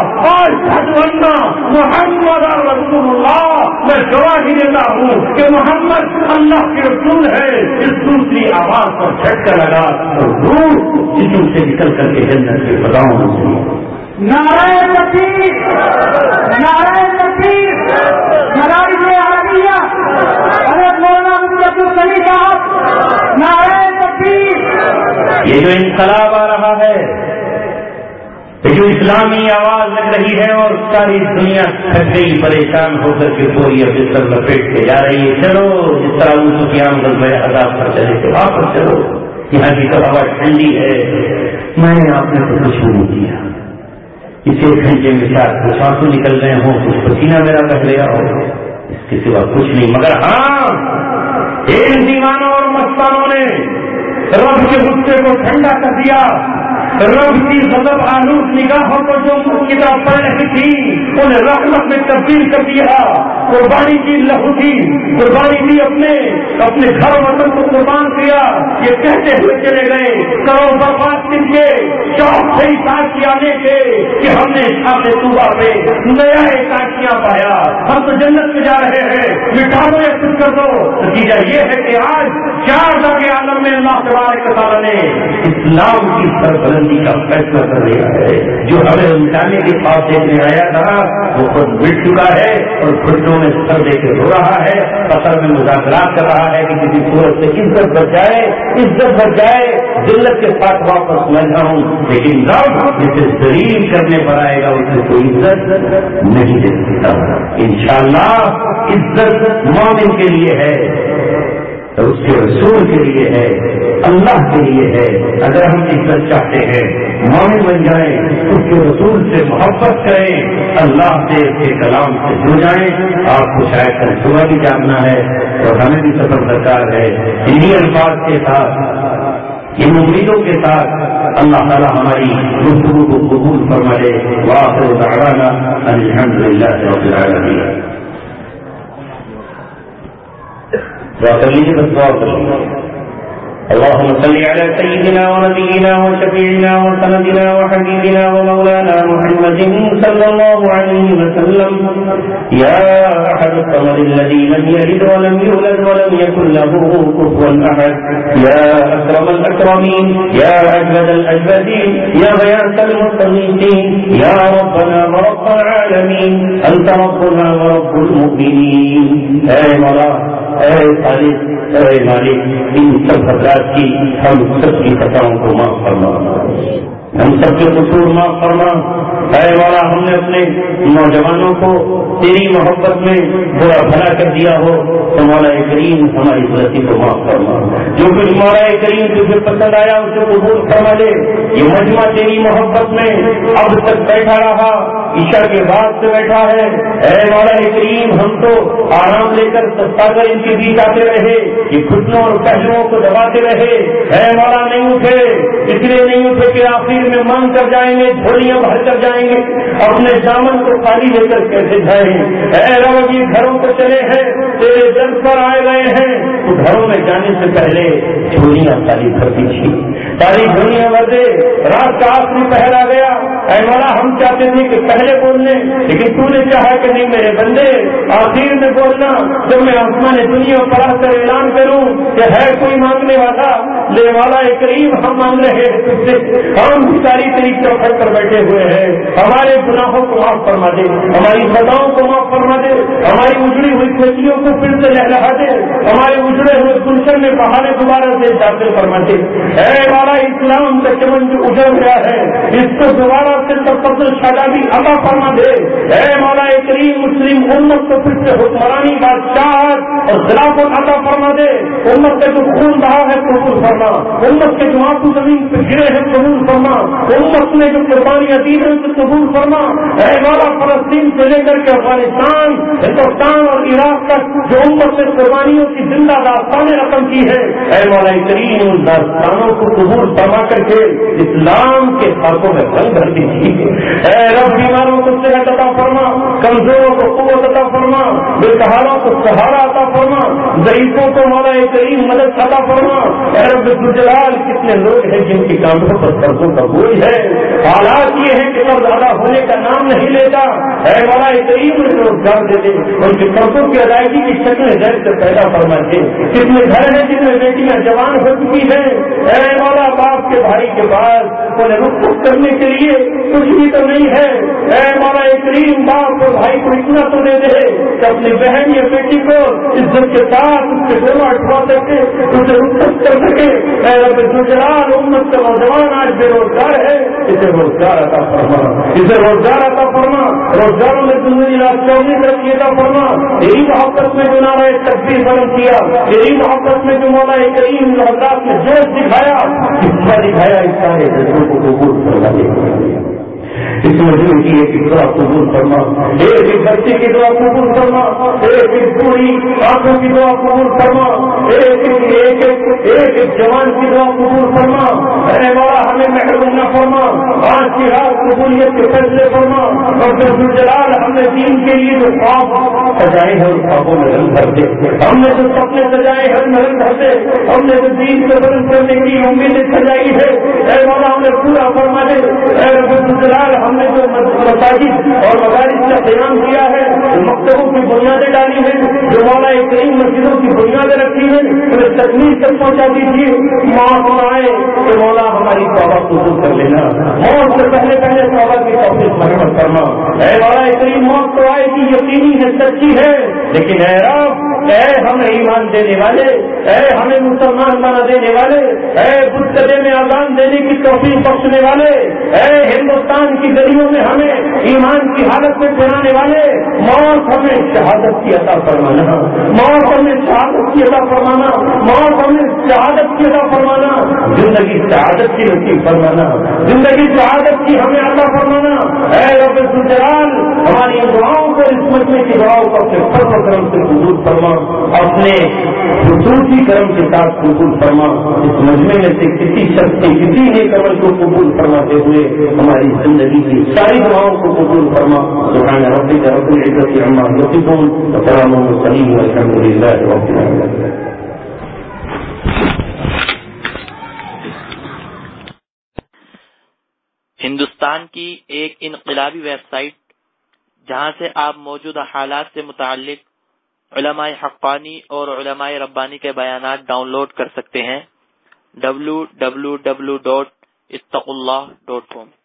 محمد رسول اللہ، میں گواہی دیتا ہوں کہ محمد اللہ کے رسول ہے۔ اس دوسری آواز پر جھٹکا لگا اور روح جسم سے نکل کر کے جنت کے فضاؤں میں نعرہ تکبیر، نعرہ تکبیر، مدارس عربیہ، حضرت مولانا مفتی عبدالغنی صاحب، نعرہ تکبیر۔ یہ جو انقلاب آ رہا ہے، یہ جو اسلامی آواز لگ رہی ہے اور ساری دنیا تھک گئی، پریشان ہو کر کے پوری بستر لپیٹ کے جا رہی ہے، چلو جس طرح ابو سفیان غزوہ احزاب پر چلے تھے وہاں پر چلو، یہاں کی تو ہوا ٹھنڈی ہے۔ میں نے آپ نے تو کچھ نہیں کیا، اس 1 گھنٹے میں شاید کچھ آنسو نکل گئے ہوں، کچھ پسینہ میرا بہ گیا ہو، اس کے سوا کچھ نہیں، مگر ہاں ان دیوانوں اور مستانوں نے رب کے غصے کو ٹھنڈا کر دیا، رب کی غضب آلود نگاہوں کو جو کتاب پڑھ رہی تھی انہیں رحمت میں تبدیل کر دیا۔ قربانی کی لہو تھی، قربانی بھی اپنے گھر وطن کو قربان کیا، یہ کہتے ہوئے چلے گئے کرو برباد کر کے شوق سے ساتھی آنے کے کہ ہم نے اپنے صوبہ پہ نیا کاٹیاں پایا، ہم تو جنت میں جا رہے ہیں، مٹا دو یا کچھ کر دو۔ نتیجہ یہ ہے کہ آج 4 درجے عالم میں اللہ تبارک و تعالیٰ نے اسلام کی سربلندی کا فیصلہ کر رہا ہے. جو ہمیں مٹانے کے پاس دیکھنے آیا تھا وہ خود مٹ چکا ہے اور گھٹنوں میں سر دے کے رو رہا ہے, قطر میں مذاکرات کر رہا ہے کہ کسی صورت سے عزت بچ جائے, ذلت کے ساتھ واپس میں جاؤں. لیکن رب جسے ذلیل کرنے پر آئے گا اسے کوئی عزت نہیں دے سکتا. انشاءاللہ عزت مومن کے لیے ہے, اس کے رسول کے لیے ہے, اللہ کے لیے ہے. اگر ہم عزت چاہتے ہیں, مومن بن جائیں, اس کے رسول سے محبت کریں, اللہ سے, اس کے کلام سے جڑ جائیں. آپ کو شاید کل صبح بھی جاننا ہے اور ہمیں بھی سفر درکار ہے. انہی الفاظ کے ساتھ, ان امیدوں کے ساتھ اللہ تعالیٰ ہماری گفتگو کو قبول فرما لے. وآخر دعوانا ان الحمدللہ رب العالمین. اللهم صل على سيدنا ونبينا وشفيعنا وسندنا وحبيبنا ومولانا محمد صلى الله عليه وسلم. يا أحد الصمد الذي لم يلد ولم يولد ولم يكن له كفوا أحد. يا أكرم الأكرمين, يا أجود الأجودين, يا غياث المستغيثين, يا ربنا ورب العالمين, أنت ربنا ورب المؤمنين. اے مولا, اے خالق, اے مالک, ان سب حضرات کی ہم سب کی خطاؤں کو معاف فرما, ہم سب کے قصور معاف فرما. اے مولا, ہم نے اپنے نوجوانوں کو تیری محبت میں برا بھلا کر دیا ہو تو مولا کریم ہماری غلطی کو معاف فرما. جو کچھ مولا کریم تجھے پسند آیا اسے قبول فرما لے. یہ مجمع تیری محبت میں اب تک بیٹھا رہا, عشاء کے بعد سے بیٹھا ہے. اے مولا کریم, ہم تو آرام لے کر سستاگر ان کے بیچ آتے رہے, یہ گھٹنوں اور پہلوؤں کو دباتے رہے. اے مولا نہیں اٹھے, اس لیے نہیں اٹھے کہ آخر میں مانگ کر جائیں گے, جھولیاں بھر کر جائیں گے, اپنے دامن کو خالی لے کر کیسے جائیں. اے رب, یہ گھروں کو چلے ہیں, تیرے در پر آئے گئے ہیں, تو گھروں میں جانے سے پہلے جھولیاں خالی بھرتی تھی, ساری جھولیاں بھر دے. رات کا آخری پہر آ گیا. اے مولا, ہم چاہتے تھے کہ پہلے بولنے, لیکن تو نے چاہا کہ نہیں میرے بندے آخر میں بولنا. جب میں آسمان دنیا پر آ کر اعلان کروں کہ ہے کوئی مانگنے والا, لے والا کریم ہم مانگ رہے ہیں تجھ سے. ہم ساری تیری چوکھٹ پر بیٹھے ہوئے ہیں. ہمارے گناہوں کو معاف فرما دے, ہماری خطاؤں کو معاف فرما دے, ہماری اجڑی ہوئی کھیتیوں کو پھر سے لہلا دے, ہمارے اجڑے ہوئے گلشن میں بہانے دوبارہ سے داخل فرما دے. اے والا اسلام کا چمن جو اجڑ گیا ہے اس کو دوبارہ سے تفضل شادابی عطا فرما دے. اے مولا کریم, مسلم امت کو پھر سے حکمرانی بادشاہت اور خلافت عطا فرما دے. امت کا جو خون بہا ہے قبول فرما, امت کے جو آنسو زمین پہ گرے ہیں قبول فرما, امت نے جو قربانیاں دی ہیں اسے قبول فرما. اے مولا, فلسطین سے لے کر کے افغانستان, ہندوستان اور عراق تک جو امت نے قربانیوں کی زندہ داستانیں رقم کی ہے, اے مولا کریم ان داستانوں کو قبول فرما کر کے اسلام کے خاکوں میں رنگ بھر دیجیے. اے رب, بیماروں کو صحت عطا فرما, کمزوروں کو قوت عطا فرما, بے سہاروں کو سہارا عطا فرما, ضعیفوں کو مولا کریم مدد عطا فرما. اے رب ذوالجلال, کتنے لوگ ہیں جن کی کاندھوں پر قرضوں کا بوجھ ہے, حالات یہ ہیں کہ قرض ادا ہونے کا نام نہیں لیتا. اے مولا کریم, انہیں روزگار دے دے, ان کے قرضوں کی ادائیگی کی شکل غیر سے پیدا فرما دے. کتنے گھر ہیں جن میں بیٹیاں جوان ہو چکی ہیں, اے مولا باپ کے بھائی کے بعد انہیں رخصت کرنے کے لیے کچھ بھی تو نہیں ہے. اے مولا کریم, باپ اور بھائی کو اتنا تو دے دے کہ اپنی بہن یا بیٹی کو عزت کے ساتھ اس کے گولا اٹھوا سکے, اسے رخصت کر سکے. اے رب ذوالجلال, امت کا نوجوان آج بے روزگار ہے, اسے روزگار عطا فرما, اسے روزگار عطا فرما. روزگاروں میں زندگی رات 24 رکھی عطا فرما. یہی محبت میں جو نعرہ تکبیر بلند کیا, یہی محبت میں جو مولا کریم حضرات نے جوش دکھایا, اس سارے جذبوں کو قبول فرما دے. اس مجموعے کی ایک دعا قبول فرما, ایک بچے کی دعا قبول فرما, ایک بوڑھی آنکھوں کی دعا قبول فرما, ایک جوان کی دعا قبول فرما. اے مولا, ہمیں محروم نہ فرما, آج کی رات قبولیت کے فیصلے فرما. اور ذوالجلال, ہم نے دین کے لیے جو خواب سجائے ہیں ان خوابوں میں رنگ بھر دے, ہم نے جو سپنے سجائے ہیں ان میں رنگ بھر دے, ہم نے جو دین کو بلند کرنے کی امیدیں سجائی ہے, اے مولا ہمیں پورا فرما دے. اے ذوالجلال, ہم نے جو مساجد اور مدارس کا قیام کیا ہے مکتبوں کی بنیادیں ڈالی ہیں، جو مولا کریم مسجدوں کی بنیادیں رکھی ہیں، انہیں تکلیف تک پہنچا دیجیے، موت نہ آئے کہ مولا ہماری توبہ قبول کر لینا، موت سے پہلے پہلے توبہ کی توفیق مرحمت کرنا۔ اے مولا کریم موت تو آئے گی، یقینی ہے، سچی ہے، لیکن اے رب، اے ہمیں ایمان دینے والے، اے ہمیں مسلمان بنا دینے والے، اے بدھ میں اذان دینے کی توفیق بخشنے والے، اے ہندوستان کی گلیوں میں ہمیں ایمان کی حالت میں پھیلانے والے، موت ہمیں شہادت کی عطا فرمانا، موت ہمیں شہادت کی عطا فرمانا، موت ہمیں شہادت کی عطا فرمانا، زندگی شہادت کی نصیب فرمانا، زندگی شہادت کی ہمیں عطا فرمانا۔ اے رب الجلال، ہماری دعاؤں کو، اس مجمع کی دعاؤں کو اپنے فضل و کرم سے قبول فرما، اپنے خصوصی کرم کے ساتھ قبول فرما، اس مجمع میں سے کسی شخص کی کسی نیک عمل کو قبول فرماتے ہوئے ہماری زندگی کی ساری دعاؤں کو قبول فرما۔ سبحان ربک رب العزت عما یصفون وسلام علی المرسلین والحمد للہ رب العالمین۔ ہندوستان کی ایک انقلابی ویب سائٹ جہاں سے آپ موجودہ حالات سے متعلق علماء حقانی اور علماء ربانی کے بیانات ڈاؤن لوڈ کر سکتے ہیں www.ittaqullah.com